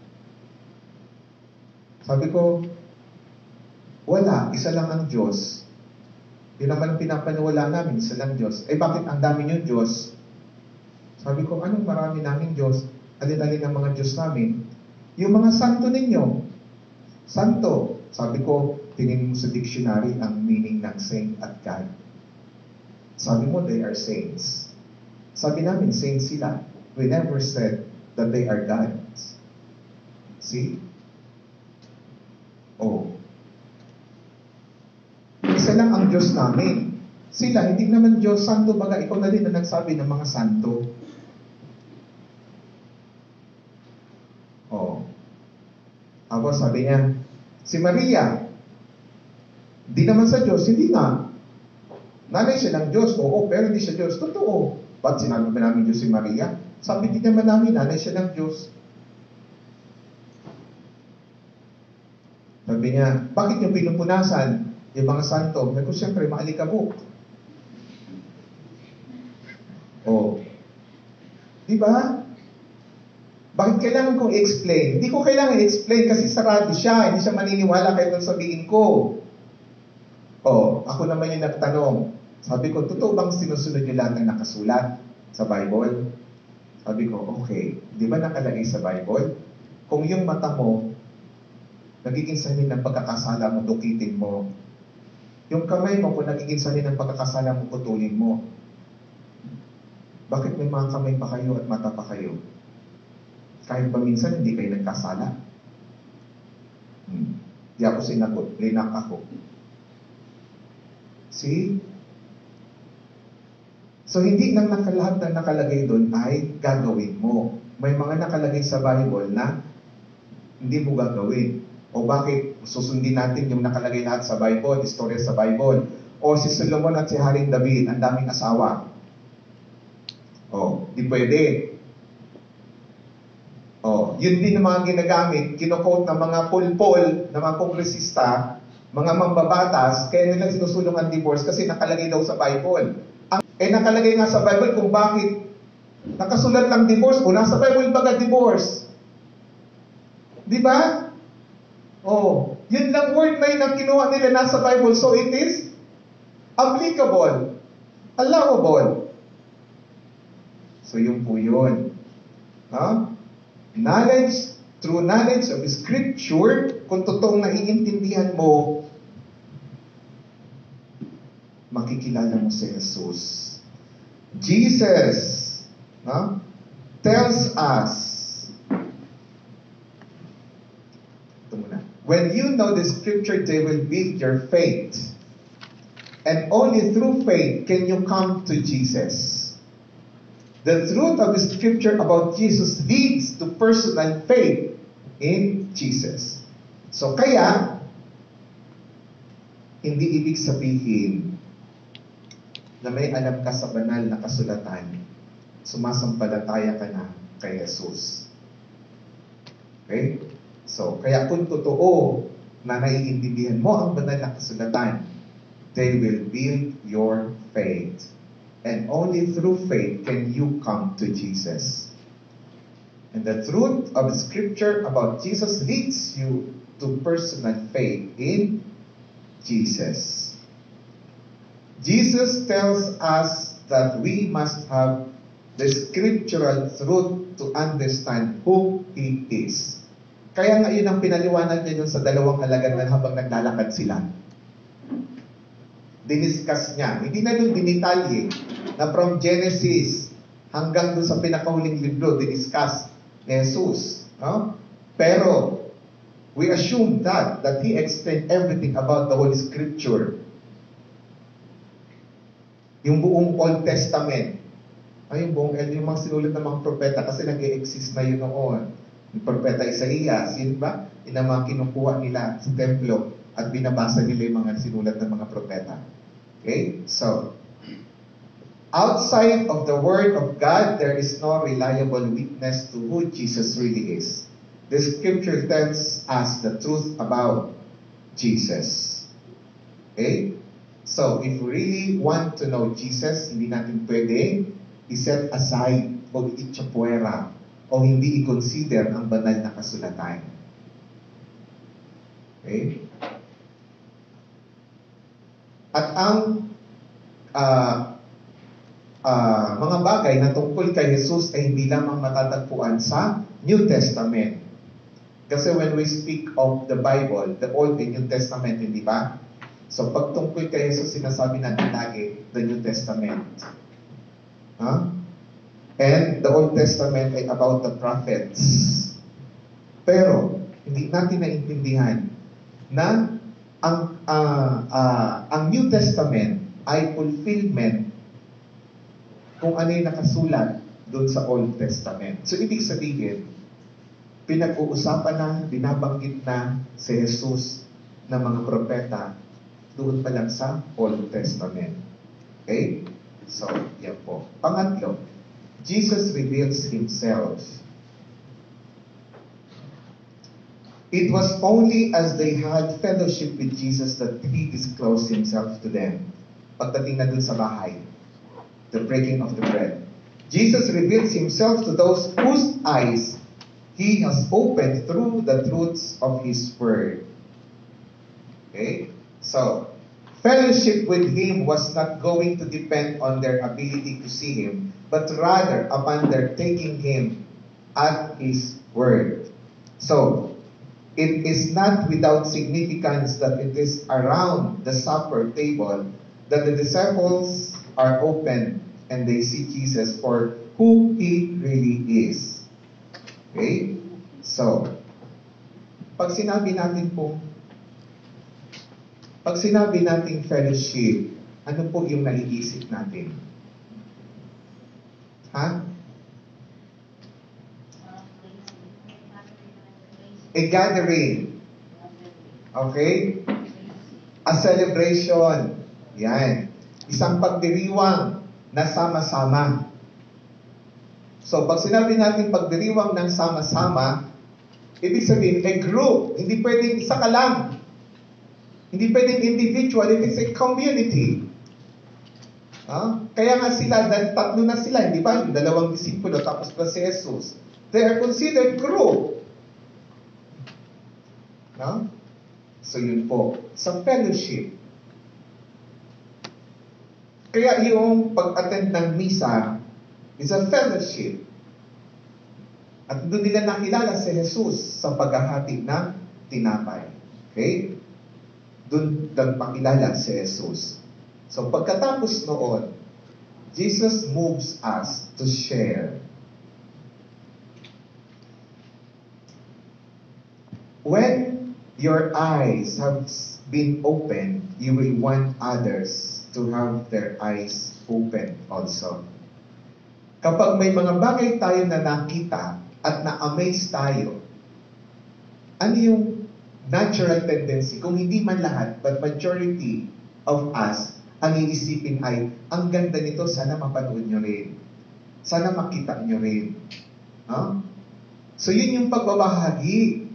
Sabi ko, wala, isa lang ang Diyos. Yun naman ang pinapaniwala namin, isa lang Diyos. Eh bakit ang dami niyong Diyos? Sabi ko, anong marami naming Diyos? Alin-alin ang mga Diyos namin? Yung mga santo ninyo. Santo. Sabi ko, tingin mo sa dictionary ang meaning ng saint at God. Sabi mo, they are saints. Sabi namin, saints sila. We never said that they are gods. See? Oh. Isa lang ang Diyos namin. Sila, hindi naman Diyos, santo baga. Ikaw na rin na nagsabi ng mga santo. Oh. Tapos sabi niya, si Maria, di naman sa Diyos, hindi nga. Nanay siya ng Diyos, oo, pero hindi siya Diyos. Totoo. Ba't sinabi ba namin Diyos si Maria? Sabi din naman namin, nanay siya ng Diyos. Sabi niya, bakit niyo pinupunasan yung mga santo? Sabi ko, siyempre, maalikabok. Oh. Di ba? Bakit kailangan kong i-explain? Hindi ko kailangan i-explain kasi sarado siya. Hindi siya maniniwala kahit nang sabihin ko. Oh, ako naman yung nagtanong. Sabi ko, totoo bang sinusunod yung lahat ng nakasulat sa Bible? Sabi ko, okay. Di ba nakalagay sa Bible? Kung yung mata mo, nagiging sanhi ng pagkakasala mo, dukitin mo. Yung kamay mo, kung nagiging sanhi ng pagkakasala mo, putulin mo. Bakit may mga kamay pa kayo at mata pa kayo? Kahit ba minsan hindi kayo nagkasala? Hmm. Di ako sinagot, linak ako. See? So, hindi lang nakalahat na nakalagay doon ay gagawin mo. May mga nakalagay sa Bible na hindi mo gagawin. O bakit susundin natin yung nakalagay lahat sa Bible, istorya sa Bible? O si Solomon at si Haring David, ang daming asawa. O, di pwede. O, yun din ang mga ginagamit, kino-quote ng mga pulpol, ng mga kongresista, mga mambabatas, kaya nila sinusulong ang divorce kasi nakalagay daw sa Bible. Ang, eh nakalagay nga sa Bible kung bakit nakasulat lang divorce, o nasa Bible baga divorce. Di ba? Oh, yun lang word na yun ang kinuha nila nasa Bible, so it is applicable, allowable. So yun po yun. Huh? Knowledge, through knowledge of Scripture, kung totoong naiintindihan mo, makikilala mo si Jesus. Jesus huh, tells us, ito muna, when you know the Scripture, they will build your faith. And only through faith can you come to Jesus. The truth of the Scripture about Jesus leads to personal faith in Jesus. So kaya, hindi ibig sabihin na may alam ka sa banal na kasulatan, sumasampalataya ka na kay Jesus. Okay? So, kaya kung totoo na naiintindihan mo ang banal na kasulatan, they will build your faith. And only through faith can you come to Jesus. And the truth of Scripture about Jesus leads you to personal faith in Jesus. Jesus tells us that we must have the scriptural truth to understand who He is. Kaya nga yun ang pinaliwanag niya dun sa dalawang alagad na habang naglalakad sila. Diniscuss niya. Hindi na doon dinitalye na from Genesis hanggang doon sa pinakahuling libro, diniscuss ni Jesus. No? Pero, we assume that, that He explained everything about the Holy Scripture. Yung buong Old Testament. Ay, yung buong, yung mga sinulat ng mga propeta kasi nag-e-exist na yun noon. Yung propeta Isaías, yun ba? Yun ang mga kinukuha nila sa templo at binabasa nila yung mga sinulat ng mga propeta. Okay? So, outside of the Word of God, there is no reliable witness to who Jesus really is. The Scripture tells us the truth about Jesus. Okay? So, if we really want to know Jesus, hindi natin pwede i-set aside o i-chapuera o hindi i-consider ang banal na kasulatan. Okay? At ang uh, uh, mga bagay na tungkol kay Jesus ay hindi lamang matatagpuan sa New Testament. Kasi when we speak of the Bible, the Old and New Testament, hindi ba? So pag tungkol kay Jesus, sinasabi natin lagi, the New Testament. Huh? And the Old Testament ay about the prophets. Pero, hindi natin naintindihan na ang uh, uh, ang New Testament ay fulfillment kung ano yung nakasulat doon sa Old Testament. So, ibig sabihin, pinag-uusapan na, binabanggit na si Jesus ng mga propeta doon pa lang sa Old Testament. Okay? So, yan po. Pangatlo, Jesus reveals Himself. It was only as they had fellowship with Jesus that He disclosed Himself to them. Pagdating na dun sa bahay, the breaking of the bread. Jesus reveals Himself to those whose eyes He has opened through the truths of His Word. Okay? So, fellowship with Him was not going to depend on their ability to see Him, but rather upon their taking Him at His Word. So, it is not without significance that it is around the supper table that the disciples are open and they see Jesus for who He really is. Okay? So, pag sinabi natin po, pag sinabi natin fellowship, ano po yung naiisip natin? Ha? A gathering. Okay? A celebration. Yan. Isang pagdiriwang na sama-sama. So, pag sinabi natin pagdiriwang ng sama-sama, ibig sabihin, a group. Hindi pwedeng isa ka lang. Hindi pwedeng individual. It is a community. Huh? Kaya nga sila, dahil tatlo na sila, hindi ba? Yung dalawang disipulo, tapos pa si Jesus. They are considered group. No? So yun po, sa fellowship. Kaya yung pag-attend ng misa is a fellowship. At doon nila nakilala si Jesus sa paghahati ng tinapay. Okay? Doon nagpakilala si Jesus. So pagkatapos noon, Jesus moves us to share. When your eyes have been opened, you will want others to have their eyes open also. Kapag may mga bagay tayo na nakita at na-amaze tayo, ano yung natural tendency? Kung hindi man lahat, but majority of us, ang iisipin ay, ang ganda nito, sana mapanood nyo rin. Sana makita nyo rin. Huh? So yun yung pagbabahagi.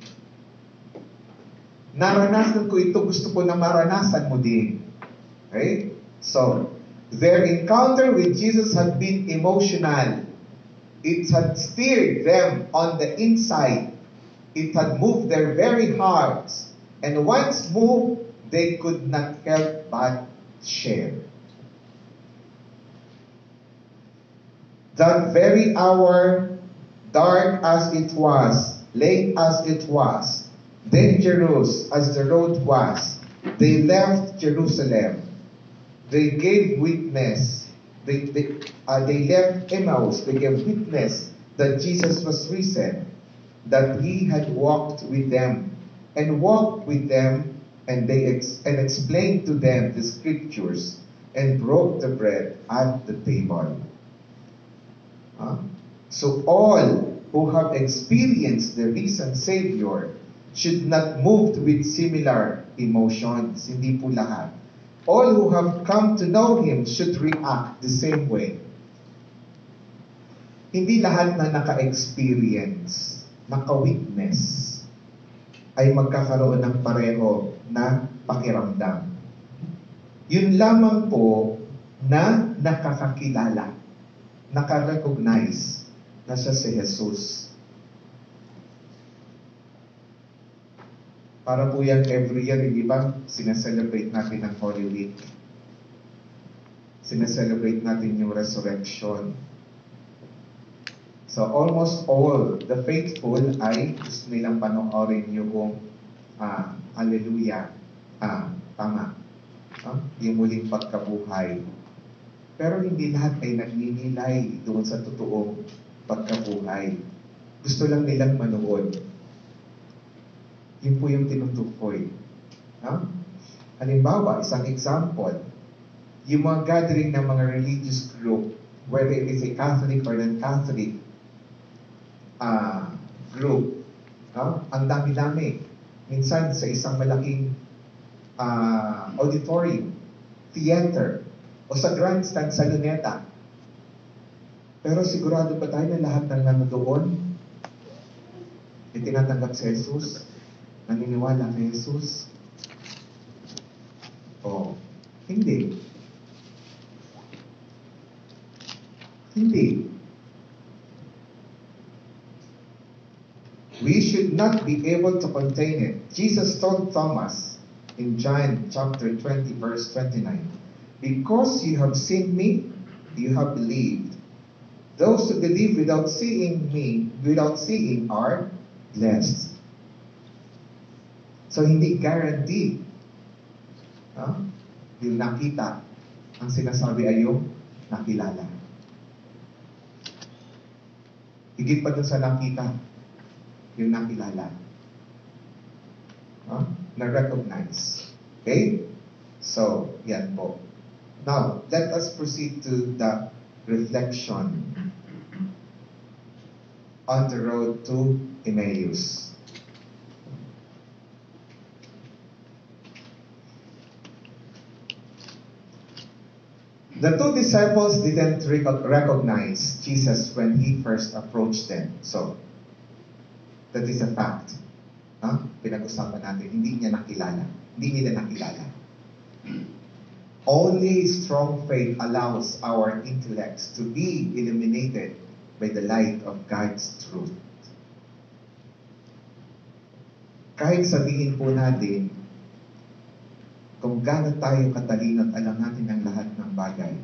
Naranasan ko ito, gusto ko na maranasan mo din. Okay? So, their encounter with Jesus had been emotional. It had stirred them on the inside. It had moved their very hearts. And once moved, they could not help but share. That very hour, dark as it was, late as it was, dangerous as the road was, they left Jerusalem. They gave witness. They, they, uh, they left Emmaus. They gave witness that Jesus was risen, that He had walked with them, and walked with them, and they ex and explained to them the scriptures, and broke the bread at the table. Huh? So all who have experienced the risen Savior should not move with similar emotions. Hindi po lahat. All who have come to know Him should react the same way. Hindi lahat na naka-experience, naka-witness, ay magkakaroon ng pareho na pakiramdam. Yun lamang po na nakakakilala, naka-recognize na siya si Jesus. Para po yan every year, hindi ba? Sinaselebrate natin ang Holy Week. Sinaselebrate natin yung resurrection. So almost all the faithful ay gusto nilang panoorin yung ah, Hallelujah. Ah, tama. Ah, yung muling pagkabuhay. Pero hindi lahat ay nagninilay doon sa totoong pagkabuhay. Gusto lang nilang manood. Yun po yung tinutukoy. Huh? Halimbawa, isang example, yung mga gathering ng mga religious group, whether it is a Catholic or non-Catholic uh, group, huh? Ang dami-dami. Minsan sa isang malaking uh, auditorium, theater, o sa grandstand sa Luneta. Pero sigurado ba tayo na lahat ng nandoon itinatanggap si Jesus? Naniniwala kay Jesus? O, hindi. Hindi. We should not be able to contain it. Jesus told Thomas in John chapter twenty, verse twenty-nine, "Because you have seen me, you have believed. Those who believe without seeing me, without seeing are blessed." So, hindi guaranteed. Huh? Yung nakita, ang sinasabi ay yung nakilala. Higit pa dun sa nakita, yung nakilala. Huh? Na-recognize. Okay? So, yan po. Now, let us proceed to the reflection on the road to Emmaus. The two disciples didn't recognize Jesus when he first approached them. So, that is a fact. Huh? Pinag-usapan natin, hindi niya nakilala. Hindi nila nakilala. Only strong faith allows our intellects to be illuminated by the light of God's truth. Kahit sabihin po natin, kung gaano tayo katalino at alam natin ang lahat ng bagay,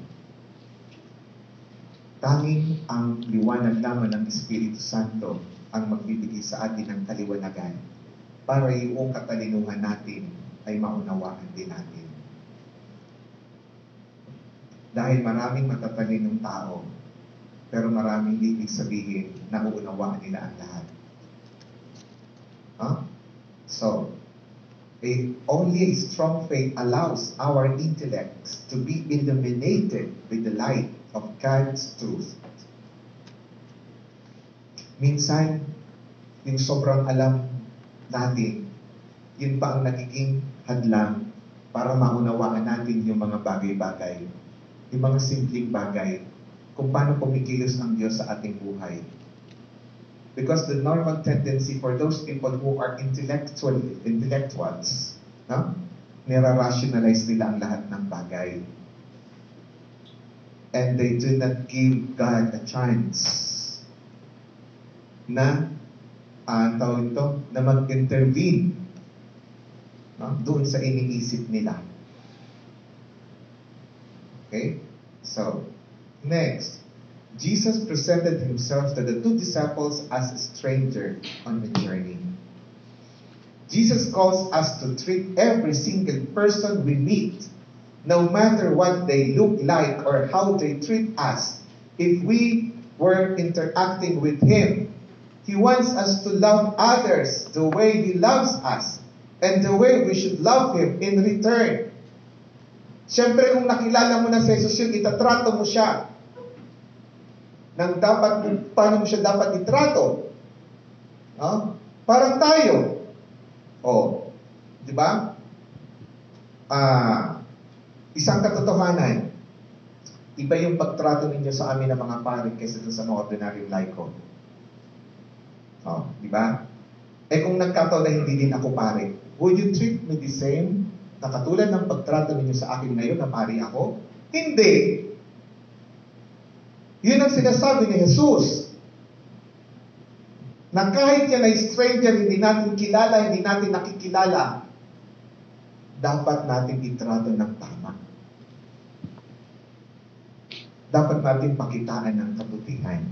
tanging ang liwanag naman ng Espiritu Santo ang magbibigay sa atin ng kaliwanagan para yung katalinuhan natin ay maunawaan din natin. Dahil maraming matatalinong tao, pero maraming ibig sabihin na uunawaan nila ang lahat. Huh? So, A, only a strong faith allows our intellects to be illuminated with the light of God's truth. Minsan, yung sobrang alam natin, yun pa ang nagiging hadlang para maunawaan natin yung mga bagay-bagay, yung mga simpleng bagay, kung paano kumikilos ang Diyos sa ating buhay. Because the normal tendency for those people who are intellectual, intellectuals, no? Nira-rationalize nila ang lahat ng bagay. And they do not give God a chance na, uh, tawag ito, na mag-intervene, no? Doon sa iniisip nila. Okay? So, next. Jesus presented himself to the two disciples as a stranger on the journey. Jesus calls us to treat every single person we meet, no matter what they look like or how they treat us. If we were interacting with Him, He wants us to love others the way He loves us and the way we should love Him in return. Siyempre, kung nakilala mo na si Jesus yun, itatrato mo siya nang dapat, paano mo siya dapat itrato. No? Parang tayo. O, di ba? Ah, isang katotohanan, iba yung pagtrato ninyo sa amin ng mga pare kaysa sa mga ordinaryong laiko. O, di ba? Eh kung nagkataon na hindi din ako pare, would you treat me the same na katulad ng pagtrato ninyo sa akin ngayon na pare ako? Hindi. Yun ang sinasabi ni Jesus. Na kahit yan ay stranger, hindi natin kilala, hindi natin nakikilala, dapat natin itrato ng tama. Dapat natin pakitaan ng kabutihan.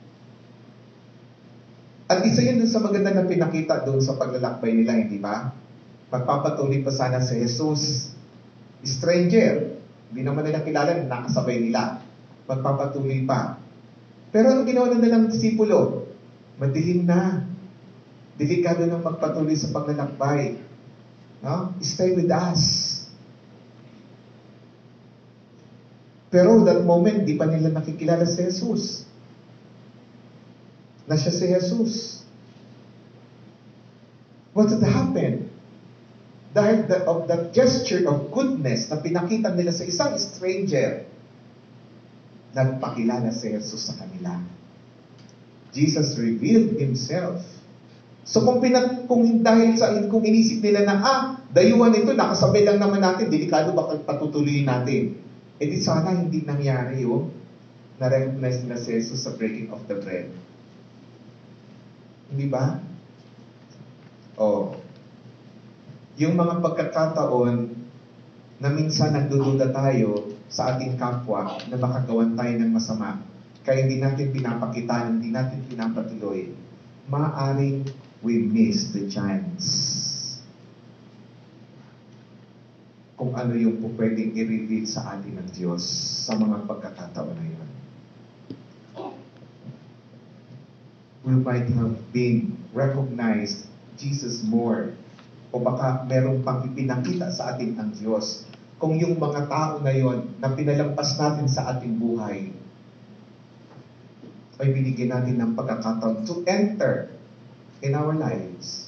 At isa yun dun sa maganda na pinakita doon sa paglalakbay nila, hindi ba? Magpapatuloy pa sana si Jesus. Stranger. Hindi naman nila kilala na nakasabay nila. Magpapatuloy pa. Pero ano ginawa na nilang disipulo? Madilim na. Delikado nang magpatuloy sa paglalakbay. No? Stay with us. Pero that moment, di pa nila nakikilala si Jesus. Na siya si Jesus. What had happened? dahil the, of the gesture of goodness na pinakita nila sa isang stranger, nagpakilala si Jesus sa kanila. Jesus revealed Himself. So kung, pinat, kung dahil sa kung inisip nila na, ah, dayuhan ito, nakasabay lang naman natin, delikado ba patutuloy natin? E di sana hindi nangyari yun. Na-recognize nila si Jesus sa breaking of the bread. Hindi ba? O, yung mga pagkakataon na minsan nagdududa tayo sa ating kapwa na makagawan tayo ng masama, kaya hindi natin pinapakita, hindi natin pinapatuloy, maaaring we miss the chance kung ano yung pwedeng i-reveal sa atin ng Diyos sa mga pagkakataon na yun. We might have been recognized Jesus more, o baka meron pang ipinakita sa atin ang Diyos kung yung mga tao na yon na pinalampas natin sa ating buhay ay binigyan natin ng pagkakataon to enter in our lives,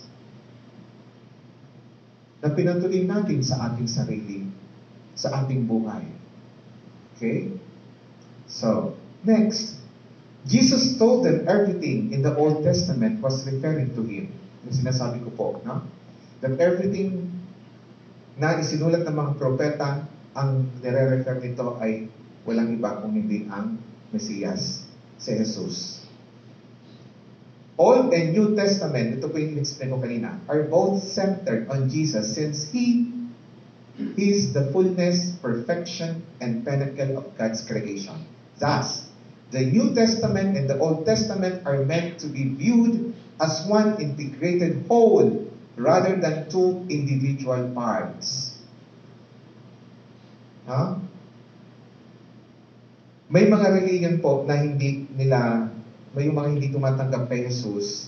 na pinatuloy natin sa ating sarili, sa ating buhay. Okay? So, next, Jesus told them everything in the Old Testament was referring to Him. Yung sinasabi ko po, no? That everything na isinulat ng mga propeta, ang nire-refer nito ay walang iba kung hindi ang Mesiyas, si Jesus. Old and New Testament, ito po yung in-explain ko kanina, are both centered on Jesus since He is the fullness, perfection, and pinnacle of God's creation. Thus, the New Testament and the Old Testament are meant to be viewed as one integrated whole rather than two individual parts. Huh? May mga religion po na hindi nila, may mga hindi tumatanggap kay Jesus,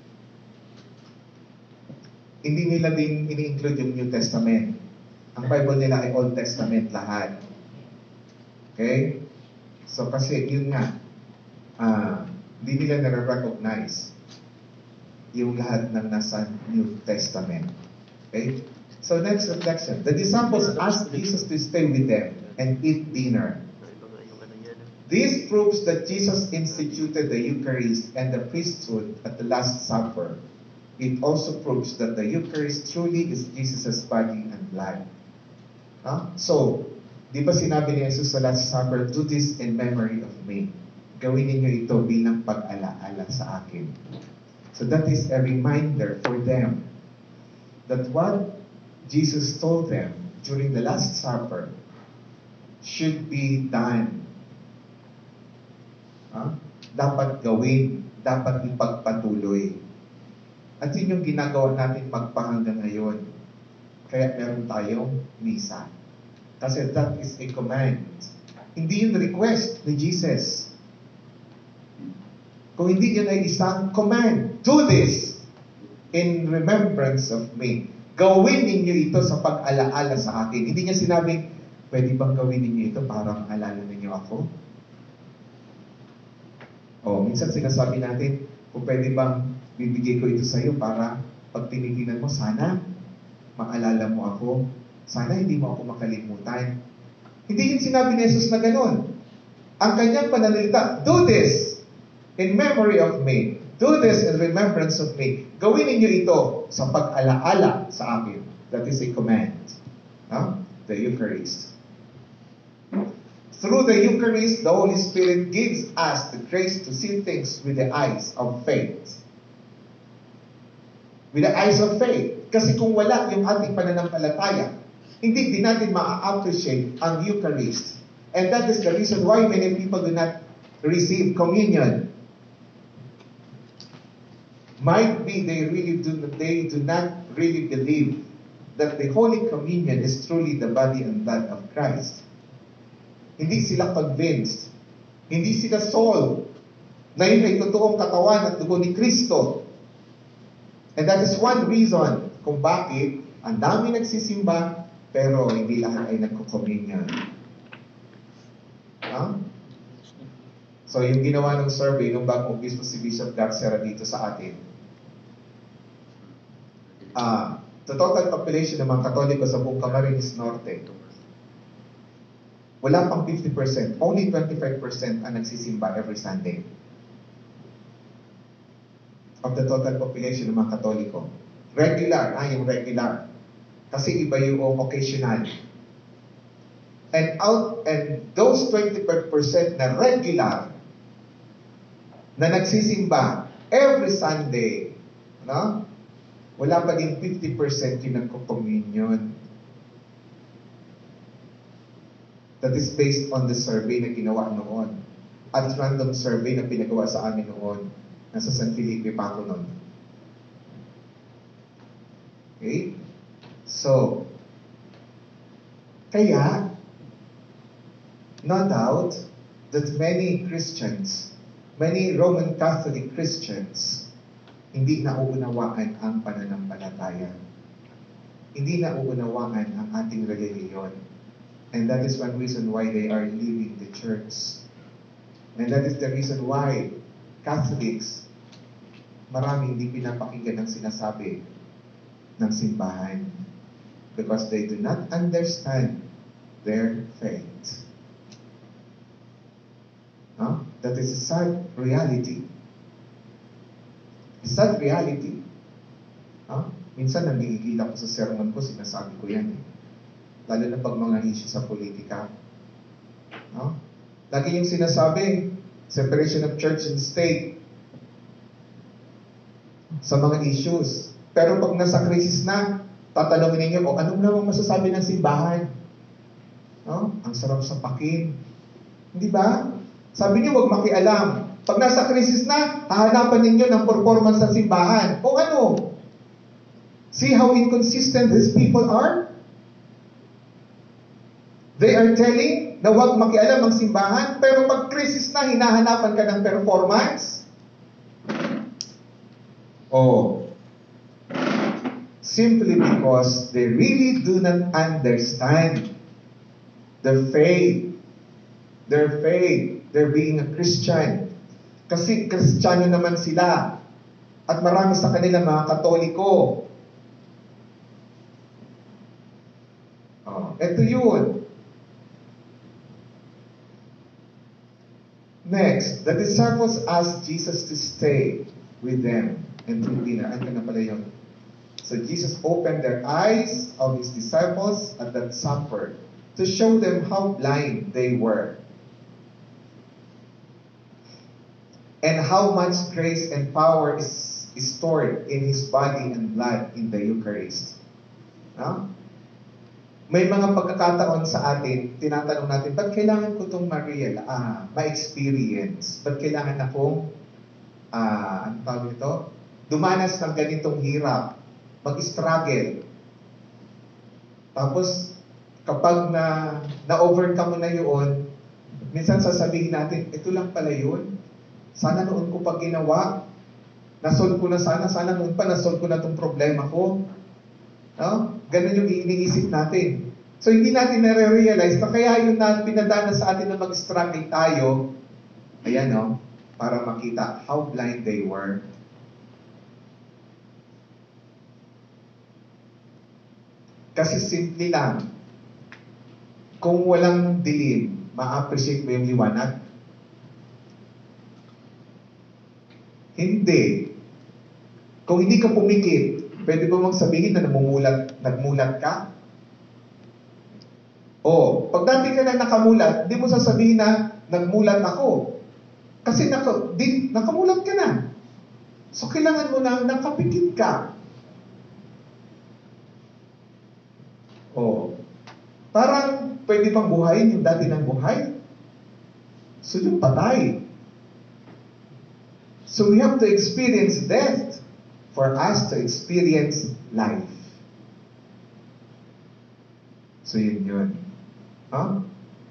hindi nila din ini-include yung New Testament. Ang Bible nila ay Old Testament lahat. Okay? So kasi yun nga, uh, hindi nila nare-recognize yung lahat ng nasa New Testament. Okay? So next reflection. The disciples asked Jesus to stay with them and eat dinner. This proves that Jesus instituted the Eucharist and the priesthood at the Last Supper. It also proves that the Eucharist truly is Jesus' body and blood. Huh? So, di ba sinabi ni Jesus sa Last Supper, do this in memory of me. Gawin ninyo ito bilang pag-alaala sa akin. So that is a reminder for them that what Jesus told them during the Last Supper should be done. Huh? Dapat gawin, dapat ipagpatuloy. At yun yung ginagawa natin magpahanggang ngayon. Kaya meron tayong misa. Kasi that is a command. Hindi yung request ni Jesus. Kung hindi yun ay isang command, do this in remembrance of me. Gawin ninyo ito sa pag-alaala sa akin. Hindi niya sinabing, pwede bang gawin ninyo ito para maalala ninyo ako? O, minsan sinasabi natin, kung pwede bang bibigay ko ito sa iyo para pag tinitingnan mo, sana maalala mo ako. Sana hindi mo ako makalimutan. Hindi yun sinabi ni Jesus na ganun. Ang kanyang pananalita, do this in memory of me. Do this in remembrance of me. Gawin ninyo ito sa pag-alaala sa akin. That is a command. Huh? The Eucharist. Through the Eucharist, the Holy Spirit gives us the grace to see things with the eyes of faith. With the eyes of faith. Kasi kung wala yung ating pananampalataya, hindi din natin ma-appreciate ang Eucharist. And that is the reason why many people do not receive communion. Might be they really do they do not really believe that the Holy Communion is truly the body and blood of Christ. Hindi sila convinced. Hindi sila sold na yun ay totoong katawan at dugo ni Kristo. And that is one reason kung bakit ang dami nagsisimba pero hindi lahat ay nagko-communion. Huh? So yung ginawa ng survey nung bagong obispo si Bishop Garcera dito sa atin, uh, the total population ng mga Katoliko sa buong Camarines Norte, wala pang fifty percent, only twenty-five percent ang nagsisimba every Sunday. Of the total population ng mga Katoliko. Regular, ah, yung regular. Kasi iba yung occasional. And out, and those twenty-five percent na regular, na nagsisimba every Sunday, no? Wala pa din fifty percent yung nagko-communion. That is based on the survey na ginawa noon. At random survey na pinagawa sa amin noon. Nasa San Felipe pa ako noon. Okay? So, kaya, no doubt that many Christians, many Roman Catholic Christians, hindi nauunawaan ang pananampalataya. Hindi nauunawaan ang ating relihiyon. And that is one reason why they are leaving the church. And that is the reason why Catholics, marami hindi pinapakinggan ang sinasabi ng simbahan. Because they do not understand their faith. Huh? That is a sad reality. A sad reality. Huh? Minsan nanggigigil ako sa sermon ko, sinasabi ko yan eh. Lalo na pag mga issue sa politika. Huh? Lagi yung sinasabi, separation of church and state sa mga issues. Pero pag nasa krisis na, tatanungin ninyo, o anong namang masasabi ng simbahan? No? Ang sarap sa pakin. Hindi ba? Sabi niyo, huwag makialam. Pag nasa krisis na, hahanapan ninyo ng performance ng simbahan. O ano? See how inconsistent these people are? They are telling na huwag makialam ang simbahan, pero pag krisis na, hinahanapan ka ng performance? Oh. Simply because they really do not understand their faith. Their faith. Their being a Christian. Kasi Kristiyano naman sila. At marami sa kanila mga Katoliko. Oh, eto yun. Next, the disciples asked Jesus to stay with them and to dinner. Ano na pala yun? So Jesus opened their eyes of His disciples at that supper to show them how blind they were and how much grace and power is, is stored in His body and blood in the Eucharist. No? May mga pagkakataon sa atin, tinatanong natin, ba't kailangan ko itong ma-real, ah, ma-experience? Ba't kailangan akong, ah, ano tawag ito? Dumanas ng ganitong hirap, mag-struggle. Tapos, kapag na, na-overcome mo na yun, minsan sasabihin natin, ito lang pala yun. Sana noon ko pa ginawa. Nasolve ko na sana, sana noon pa nasolve ko na itong problema ko. No? Ganun yung iniisip natin. So, hindi natin nare-realize na kaya yung na, pinadana sa atin na mag-struggle tayo, ayan no, para makita how blind they were. Kasi simple lang, kung walang dilim, ma-appreciate mo yung liwanag? Hindi. Kung hindi ka pumikit, pwede ba mong sabihin na namumulat, nagmulat ka? O, pag dati ka na nakamulat, hindi mo sasabihin na nagmulat ako. Kasi naka, di, nakamulat ka na. So, kailangan mo na nakapikit ka. O, parang pwede pang buhayin yung dati ng buhay. So, yung patay. So, we have to experience death for us to experience life. So, yun yun. Huh?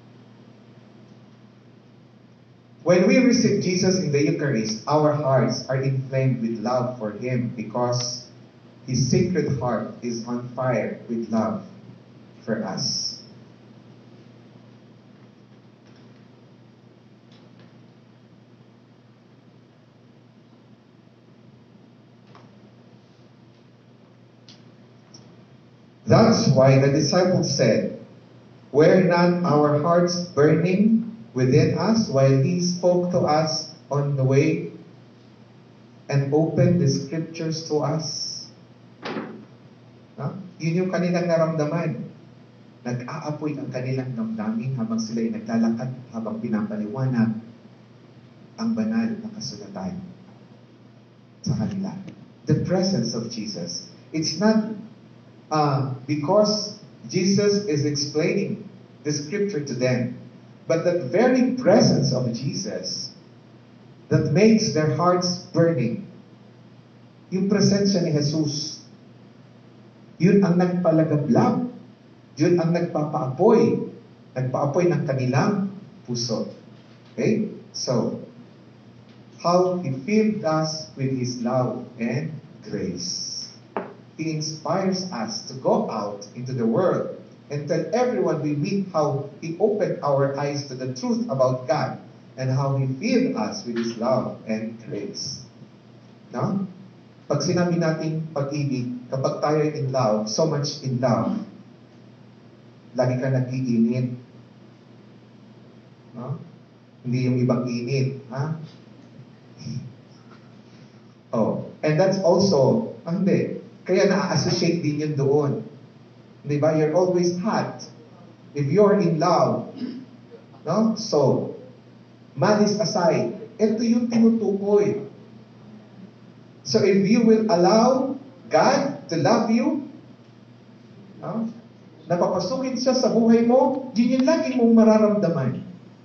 When we receive Jesus in the Eucharist, our hearts are inflamed with love for Him because His sacred heart is on fire with love for us. That's why the disciples said, "Were not our hearts burning within us while He spoke to us on the way and opened the scriptures to us?" No? Yun yung kanilang naramdaman. Nag-aapoy ang kanilang damdamin habang sila'y naglalakad, habang pinapaliwanag ang banal na kasulatan sa kanila. The presence of Jesus. It's not uh, because Jesus is explaining the scripture to them, but that very presence of Jesus that makes their hearts burning. Yung presensya ni Jesus, yun ang nagpalagablab, yun ang nagpapaapoy, nagpaapoy ng kanilang puso. Okay? So, how He filled us with His love and grace. He inspires us to go out into the world and tell everyone we meet how He opened our eyes to the truth about God and how He filled us with His love and grace. No? Pag sinabi natin pag-ibig, kapag tayo in love, so much in love, lagi ka nag-iinit. No? Hindi yung ibang init. Ha? Oh, and that's also, ah, hindi, kaya na-associate din yun doon. Di ba? You're always hot. If you're in love, no? So, malice aside, ito yung tinutukoy. So if you will allow God to love you, no? Napapasukin siya sa buhay mo, yun yung lagi mong mararamdaman.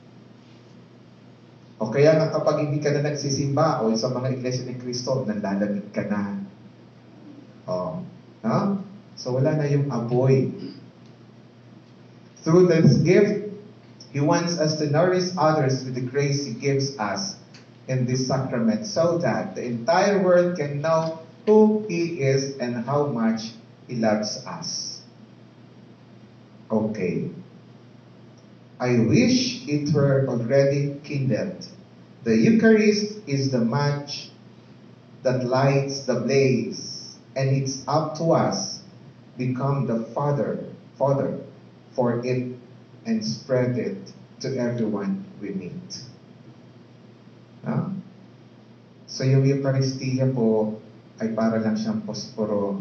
O kaya nga kapag hindi ka na nagsisimba o sa mga iglesia ni Cristo, nanlalamig ka na. O, no? So wala na yung apoy. Through this gift, He wants us to nourish others with the grace He gives us in this sacrament so that the entire world can know who He is and how much He loves us. Okay. I wish it were already kindled. The Eucharist is the match that lights the blaze, and it's up to us become the father, father for it and spread it to everyone we meet. Huh? So yung Eucharistia po ay para lang siyang posporo,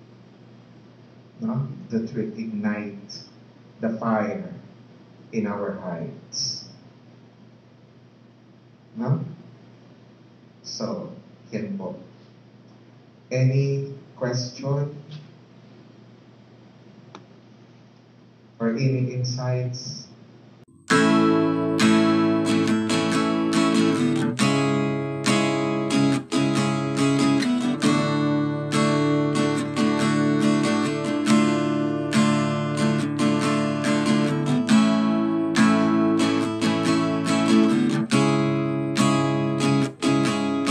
no? That will ignite the fire in our hearts. No? So, yan po. Any question? Or any insights?